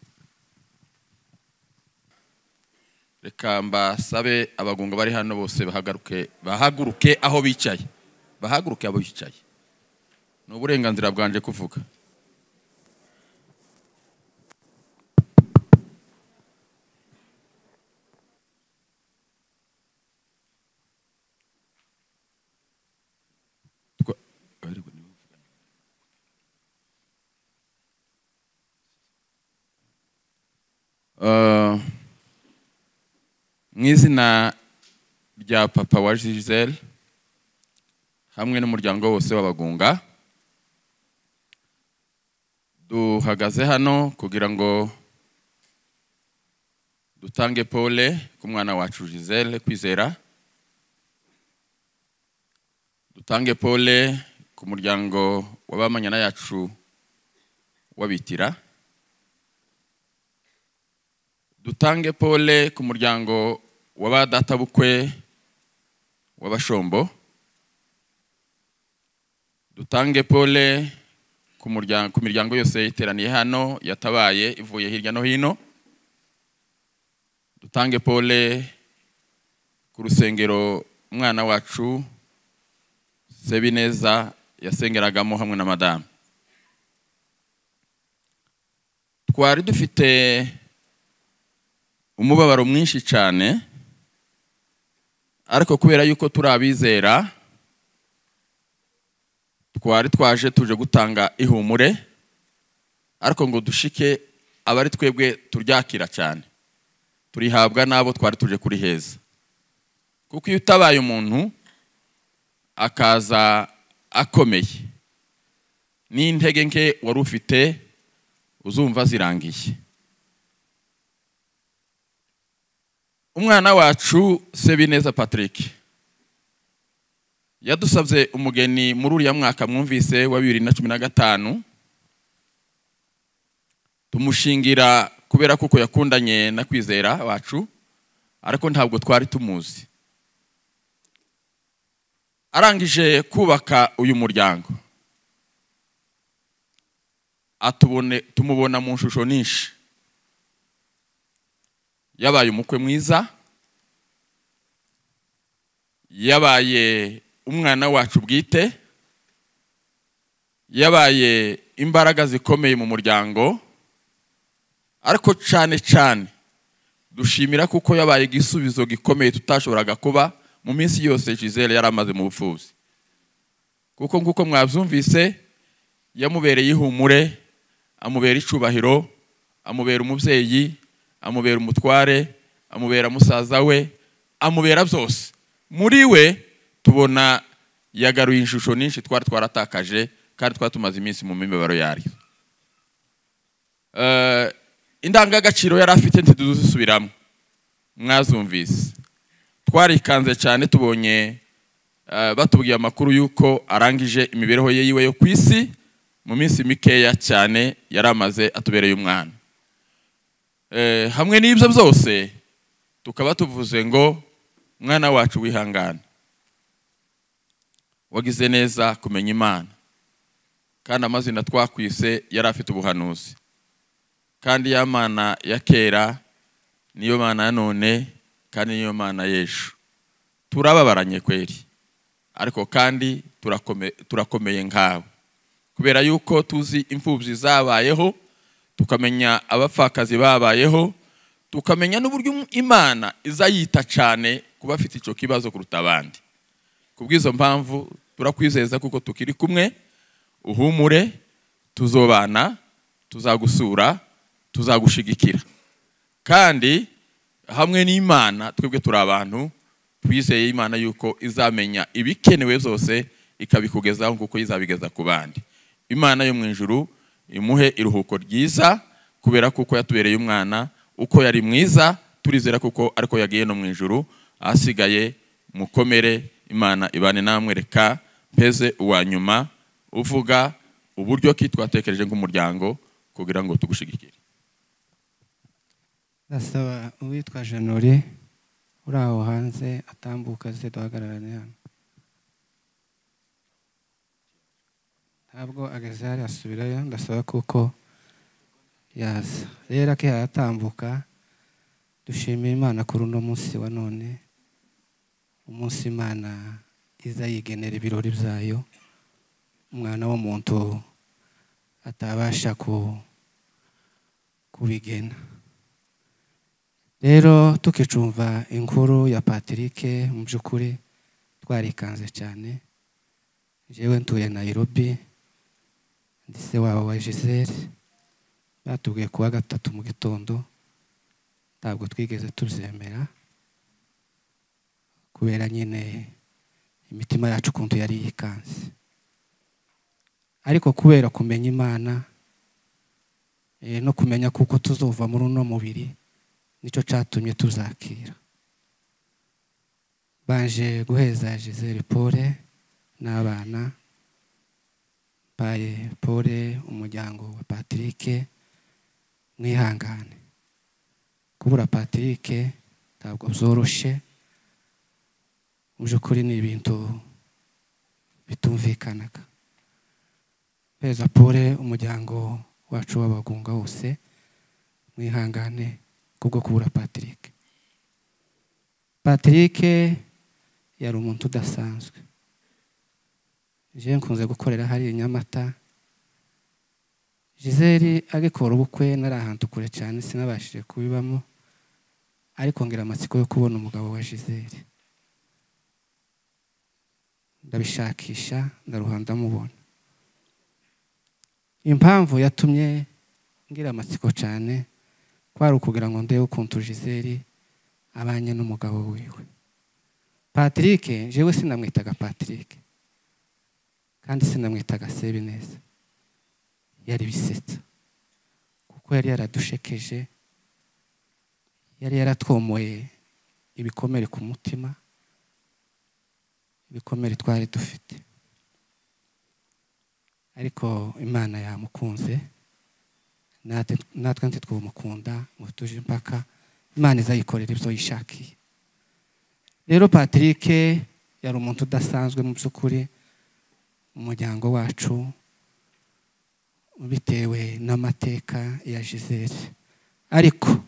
Reka mbasabe abagunga bari hano bose bahagaruke bahaguruke aho bicaye bahaguruke aho bicaye ni uburenganzira bwanje kuvuga. Uh, mwizina rya papa wa Giselle hamwe n'umuryango wose w'abagunga duhagaze hano kugira ngo dutange pole ku mwana wacu Giselle Kwizera, dutange pole ku muryango w'abamanyana yacu wabitira, dutange pole ku muryango w'abadatabukwe w'abashombo, dutange pole ku muryango ku miryango yose iteraniye hano yatabaye ivuye hirya no hino, dutange pole ku rusengero umwana wacu Sebineza yasengeragamo hamwe na madame. Twari dufite umubabaro mwinshi cyane ariko kubera yuko turabizera twari twaje tuje gutanga ihumure ariko ngo dushike abari twebwe turyakira cyane turihabwa nabo twari tuje kuri heza, kuko iyo utabaye umuntu akaza akomeye n'intege nke wari ufite uzumva zirangiye. Umwana wacu Sebineza Patrick yadusabye umugeni muri uriya mwaka mwumvise wa bibiri na cumi na gatanu, tumushingira kubera kuko yakundanye na Kwizera wacu ariko ntabwo twari tumuzi. Arangije kubaka uyu muryango atubone tumubona mu nshusho nyinshi, yabaye umukwe mwiza, yabaye umwana wacu bwite, yabaye imbaraga zikomeye mu muryango, ariko cyane cyane dushimira kuko yabaye igisubizo gikomeye tutashoboraga kuba mu minsi yose Giselle yaramaze mu bupfuzi, kuko nguko mwabyumvise yamubereye ihumure, amubera icubahiro, amubera umubyeyi, amubera umutware, amubera musaza we, amubera byose. Muri we tubona yagaruye inshusho nyinshi twari twaratakaje kandi twatumaze iminsi mu mibabaro yari. Uh, indangagaciro yari afite ntiduzisubiramo, mwazumvise. Twarikanze cyane tubonye uh, batubwiye amakuru yuko arangije imibereho ye yiwe yo kwisi mu minsi mikeya cyane yaramaze atubereye umwana. Eh, hamwe n'ibyo byose tukaba tuvuze ngo mwana wacu wihangana, wagize neza kumenya Imana, kandi amazina twakwise yari afite ubuhanuzi, kandi ya Mana ya kera niyo Mana ya none kandi niyo Mana y'ejo. Turababaranye kweri ariko kandi turakome, turakomeye nkawe kubera yuko tuzi imfubyi zabayeho, tukamenya abapfakazi babayeho, tukamenya n'uburyo Imana izayita cyane kuba afite icyo kibazo kuruta abandi. Kubw'izo mpamvu turakwizeza kuko tukiri kumwe, uhumure, tuzobana, tuzagusura tuzagushigikira kandi hamwe n'Imana twebwe turi abantu twizeye Imana yuko izamenya ibikenewe zose ikabikugezaho kuko izabigeza ku bandi. Imana yo mu ijuru imuhe iruhuko ryiza kubera kuko yatubereye umwana uko yari mwiza, turizera kuko ariko yagiye no mu ijuru. Asigaye mukomere, Imana ibane namwe. Reka mpeze uwa nyuma uvuga uburyo ki twatekereje nk'umuryango kugira ngo tugushigikire. Ndasaba uwitwa Janori uri aho hanze atambuka ze duhagararane hano. Ntabwo ageze hari asubirayo, ndasaba kuko yaza. Rero ke yatambuka, dushimiye Imana kuri uno munsi wa none, umunsi Imana iza yigenera ibirori byayo, umwana w'umuntu atabasha ku kubigena. Rero tukicumva inkuru ya Patrick, mu byukuri twarikanze cyane. Jewe ntuye Nairobi, ndise wabo wa Gisele, batubwiye kuwa gatatu mu gitondo, ntabwo twigeze tubyemera kubera nyine imitima yacu kuntu yari yikanze. Ariko kubera kumenya Imana e, no kumenya kuko tuzova muri uno mubiri, nico catumye tuzakira. Banje guheza Gisele Pole n'abana, baye Pole umuryango wa Patrick, mwihangane. Kubura Patrick ntabwo byoroshe, mu byukuri ni ibintu bitumvikanaga. Beza Pole umuryango wacu w'abagunga wose, mwihangane kubwo kubura Patrick. Patrick yari umuntu udasanzwe. Je nkunze gukorera hari Nyamata. Gisele agikora ubukwe nari ahantu kure cyane, sinabashije kubibamo, ariko ngira amatsiko yo kubona umugabo wa Gisele. Ndabishakisha ndaruha ndamubona. Impamvu yatumye ngira amatsiko cyane kwari ukugira ngo ndebe ukuntu Gisele abanye n'umugabo wiwe. Patrick jewe sinamwitaga Patrick kandi sinamwitaga Sebineza, yari bisetsa kuko yari yaradushekeje, yari yaratwomoye ibikomere ku mutima, ibikomere twari dufite. Ariko Imana yamukunze, natwe nti twumukunda ngo tuje impaka, Imana izayikorera ibyo yishakiye. Rero Patrick yari umuntu udasanzwe mu byukuri umuryango wacu, bitewe n'amateka ya Gisele. Ariko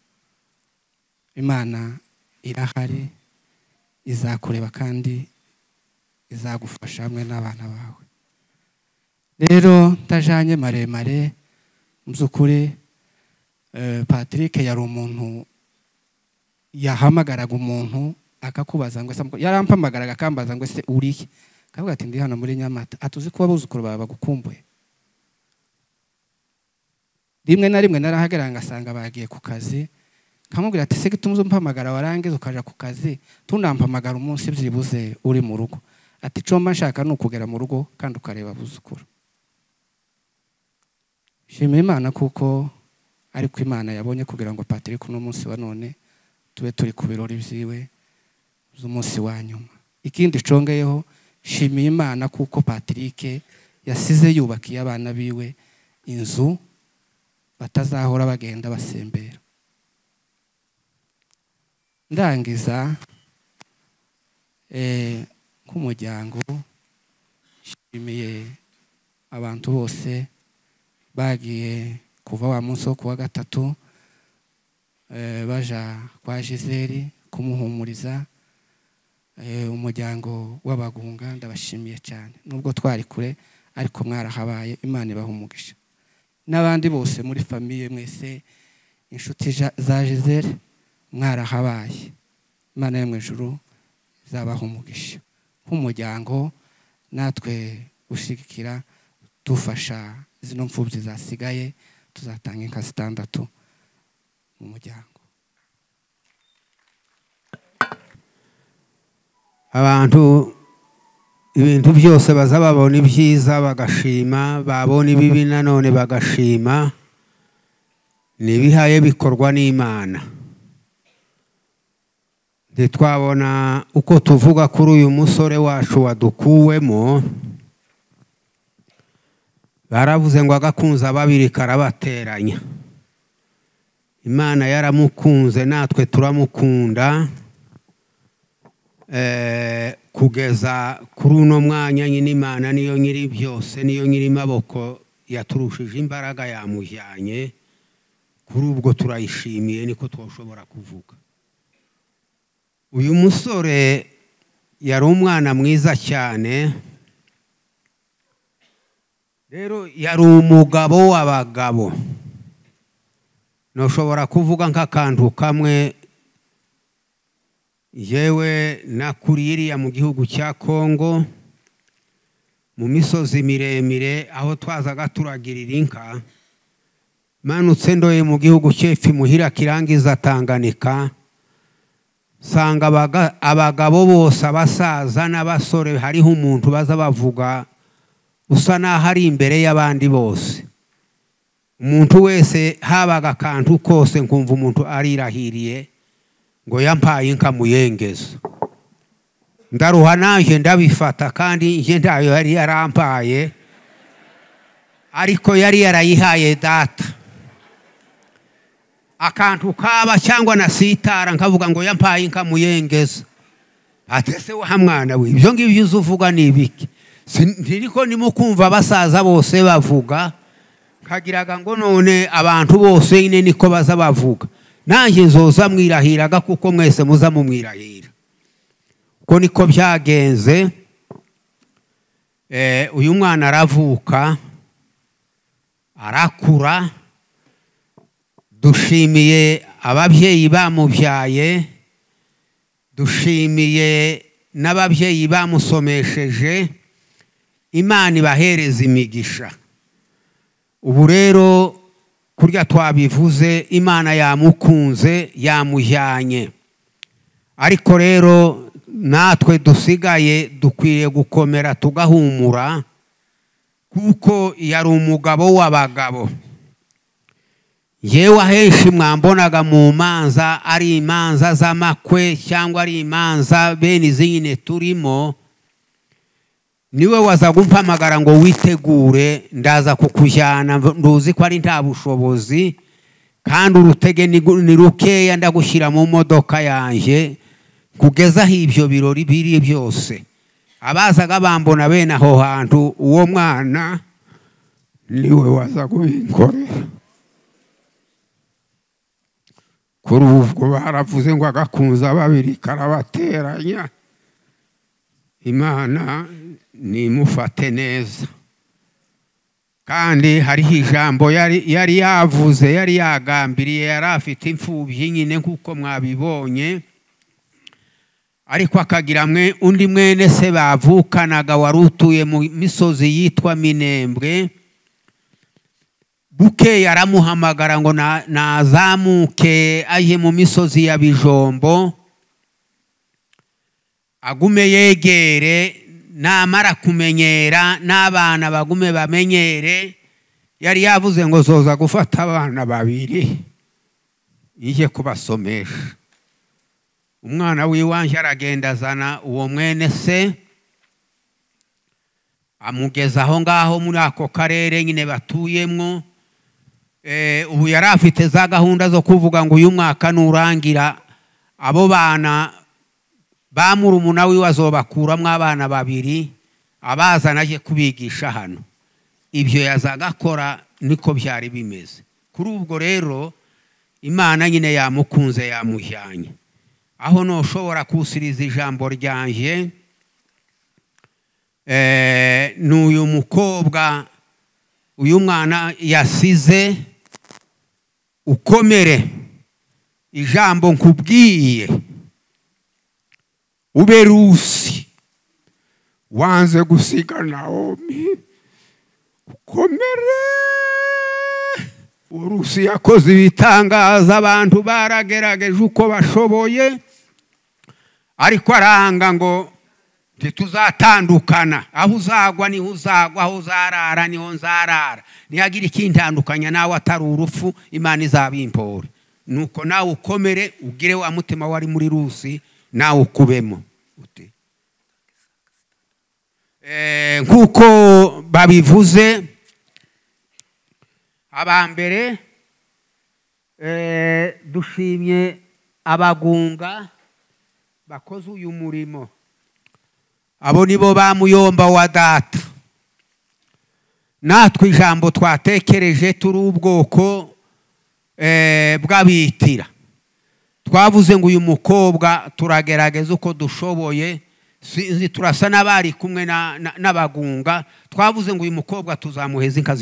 Imana irahari, izakureba kandi izagufasha hamwe n'abana bawe. Rero ntajanye maremare, mu byukuri Patrick yari umuntu yahamagaraga umuntu akakubaza ngo yarampamagaraga akambaza ngo se urihe, kavuga ati ndi hano muri Nyamata. Atuzi kuba abuzukuru baba bagukumbuye. Rimwe na rimwe narahagera ngasanga bagiye ku kazi, kamubwira ati se gitumuze umpamagara warangiza ukaja ku kazi, tunampamagara umunsi byibuze uri mu rugo. Ati coma nshaka nukugera mu rugo kandi ukareba abuzukuru. Shimira Imana kuko ariko Imana yabonye kugira ngo Patrick no munsi wa none tube turi ku birori byiwe z'umunsi wa nyuma. Ikindi congeyeho, shimira Imana kuko Patrick yasize yubakiye abana biwe inzu batazahora bagenda basembera. Ndangiza eh k'umuryango, shimiye abantu bose bagiye kuva wa munsi wo kuwa gatatu eh baja kwa Gisele kumuhumuriza. Eh umuryango w'abagunga ndabashimiye cyane, nubwo twari kure ariko mwarahabaye, Imana ibahumugisha. N'abandi bose muri famille mwese inshuti za Gisele mwarahabaye, Imana yo mu ijuru zabahumugisha. Nk'umuryango natwe ushigikira dufasha zino mfubyi zasigaye, tuzatanga inka zitandatu mu muryango. Abantu ibintu byose baza babona ibyiza bagashima, babona ibibi nanone bagashima, nibihaye bikorwa n'Imana. Twabona uko tuvuga kuri uyu musore wacu wadukuwemo, baravuze ngo agakunza babiri karabateranya. Imana yaramukunze natwe turamukunda, eh, kugeza kuri uno mwanya nyine Imana niyo nyiri byose, niyo nyiri maboko, yaturushije imbaraga yamujyanye. Kuri ubwo turayishimiye, niko twoshobora kuvuga. Uyu musore yari umwana mwiza cyane, rero yari umugabo w'abagabo. Noshobora kuvuga nk'akantu kamwe, yewe nakuriye mu gihugu cya Kongo mu misozi miremire, aho twazaga turagirira inka. Manutse ndoye mu gihugu cy'epfo muhira kirangiza Tanganyika, sanga abagabo bose, abasaza n'abasore, hariho umuntu baza bavuga usa naho ari imbere y'abandi bose. Umuntu wese habaga akantu kose nkumva umuntu arirahiriye ngo yampaye inka muyengeza. Ndaruha naje ndabifata, kandi nje ndayo yari yarampaye, ariko yari yarayihaye data. Akantu kaba cyangwa na sitara nkavuga ngo yampaye inka muyengeza. Atese wa mwana we, ibyo ngibyo uzuvuga ni ibiki? Ntiriko nimo kumva abasaza bose bavuga, kagiraga ngo none abantu bose ine niko baza bavuga. Nanjye nzoza mwirahiraga kuko mwese muza mu mwirahira. Uko niko byagenze. Eh, uyu mwana aravuka, arakura. Dushimiye ababyeyi bamubyaye, dushimiye n'ababyeyi bamusomesheje. Imana ibahereza imigisha. Ubu rero kurya twabivuze, Imana yamukunze, yamujyanye. Ariko rero natwe dusigaye dukwiriye gukomera tugahumura, kuko yari umugabo w'abagabo. Yewe ahenshi mwambonaga mu manza, ari imanza z'amakwe cyangwa ari imanza bene izi nyine turimo, niwe waza gumpamagara ngo witegure, ndaza kukujyana, nduzi ko ari nta bushobozi, kandi urutege ni rukeya, ndagushyira mu modoka yanjye kugeza aho ibyo birori biri byose. Abazaga bambona bene aho hantu, uwo mwana niwe waza kubinkorera. Kuri ubwo baravuze ngo agakunza babiri karabateranya. Imana nimufate neza. Kandi hariho ijambo yari yari yavuze, yari yagambiriye, yari afite imfubyi nyine kuko mwabibonye. Ariko akagira mwe undi mwene se bavukanaga wari utuye mu misozi yitwa Minembwe. Buke yaramuhamagara ngo nazamuke aje mu misozi ya Bijombo, agume yegere, namara kumenyera n'abana bagume bamenyere. Yari yavuze ngo zoza gufata abana babiri ije kubasomesha. Umwana wiwanje aragenda azana uwo mwene se, amugeza aho ngaho muri ako karere nyine batuyemwo. Eh, ubu yari afite za gahunda zo kuvuga ngo uyu mwaka nurangira abo bana ba murumuna wiwe azobakuramwo abana babiri, abazana aje kubigisha hano. Ibyo yazagakora niko byari bimeze. Kuri ubwo rero Imana nyine yamukunze, yamujyanye. Aho no shobora kusiriza ijambo ryanje, eh, n'uyu mukobwa, uyu mwana yasize, ukomere. Ijambo nkubwiye, ube Rusi, wanze gusiga Naomi, ukomere. urusi yakoze ibitangaza abantu baragerageje uko bashoboye ariko aranga ngo ntituzatandukana aho uzagwa niho uzagwa aho uzarara niho nzarara ntihagira ikintandukanya nawe atari urupfu Imana izabimpore nuko nawe ukomere ugire wa mutima wari muri rusi nawe ukubemo eh nkuko babivuze abambere eh dushimye abagunga bakoze uyu murimo abo nibo bamuyomba wa data natwe ijambo twatekereje turi ubwoko eh bw'abitira twavuze ngo uyu mukobwa turagerageza uko dushoboye turasa n'abari kumwe n'abagunga twavuze ngo uyu mukobwa tuzamuheza inka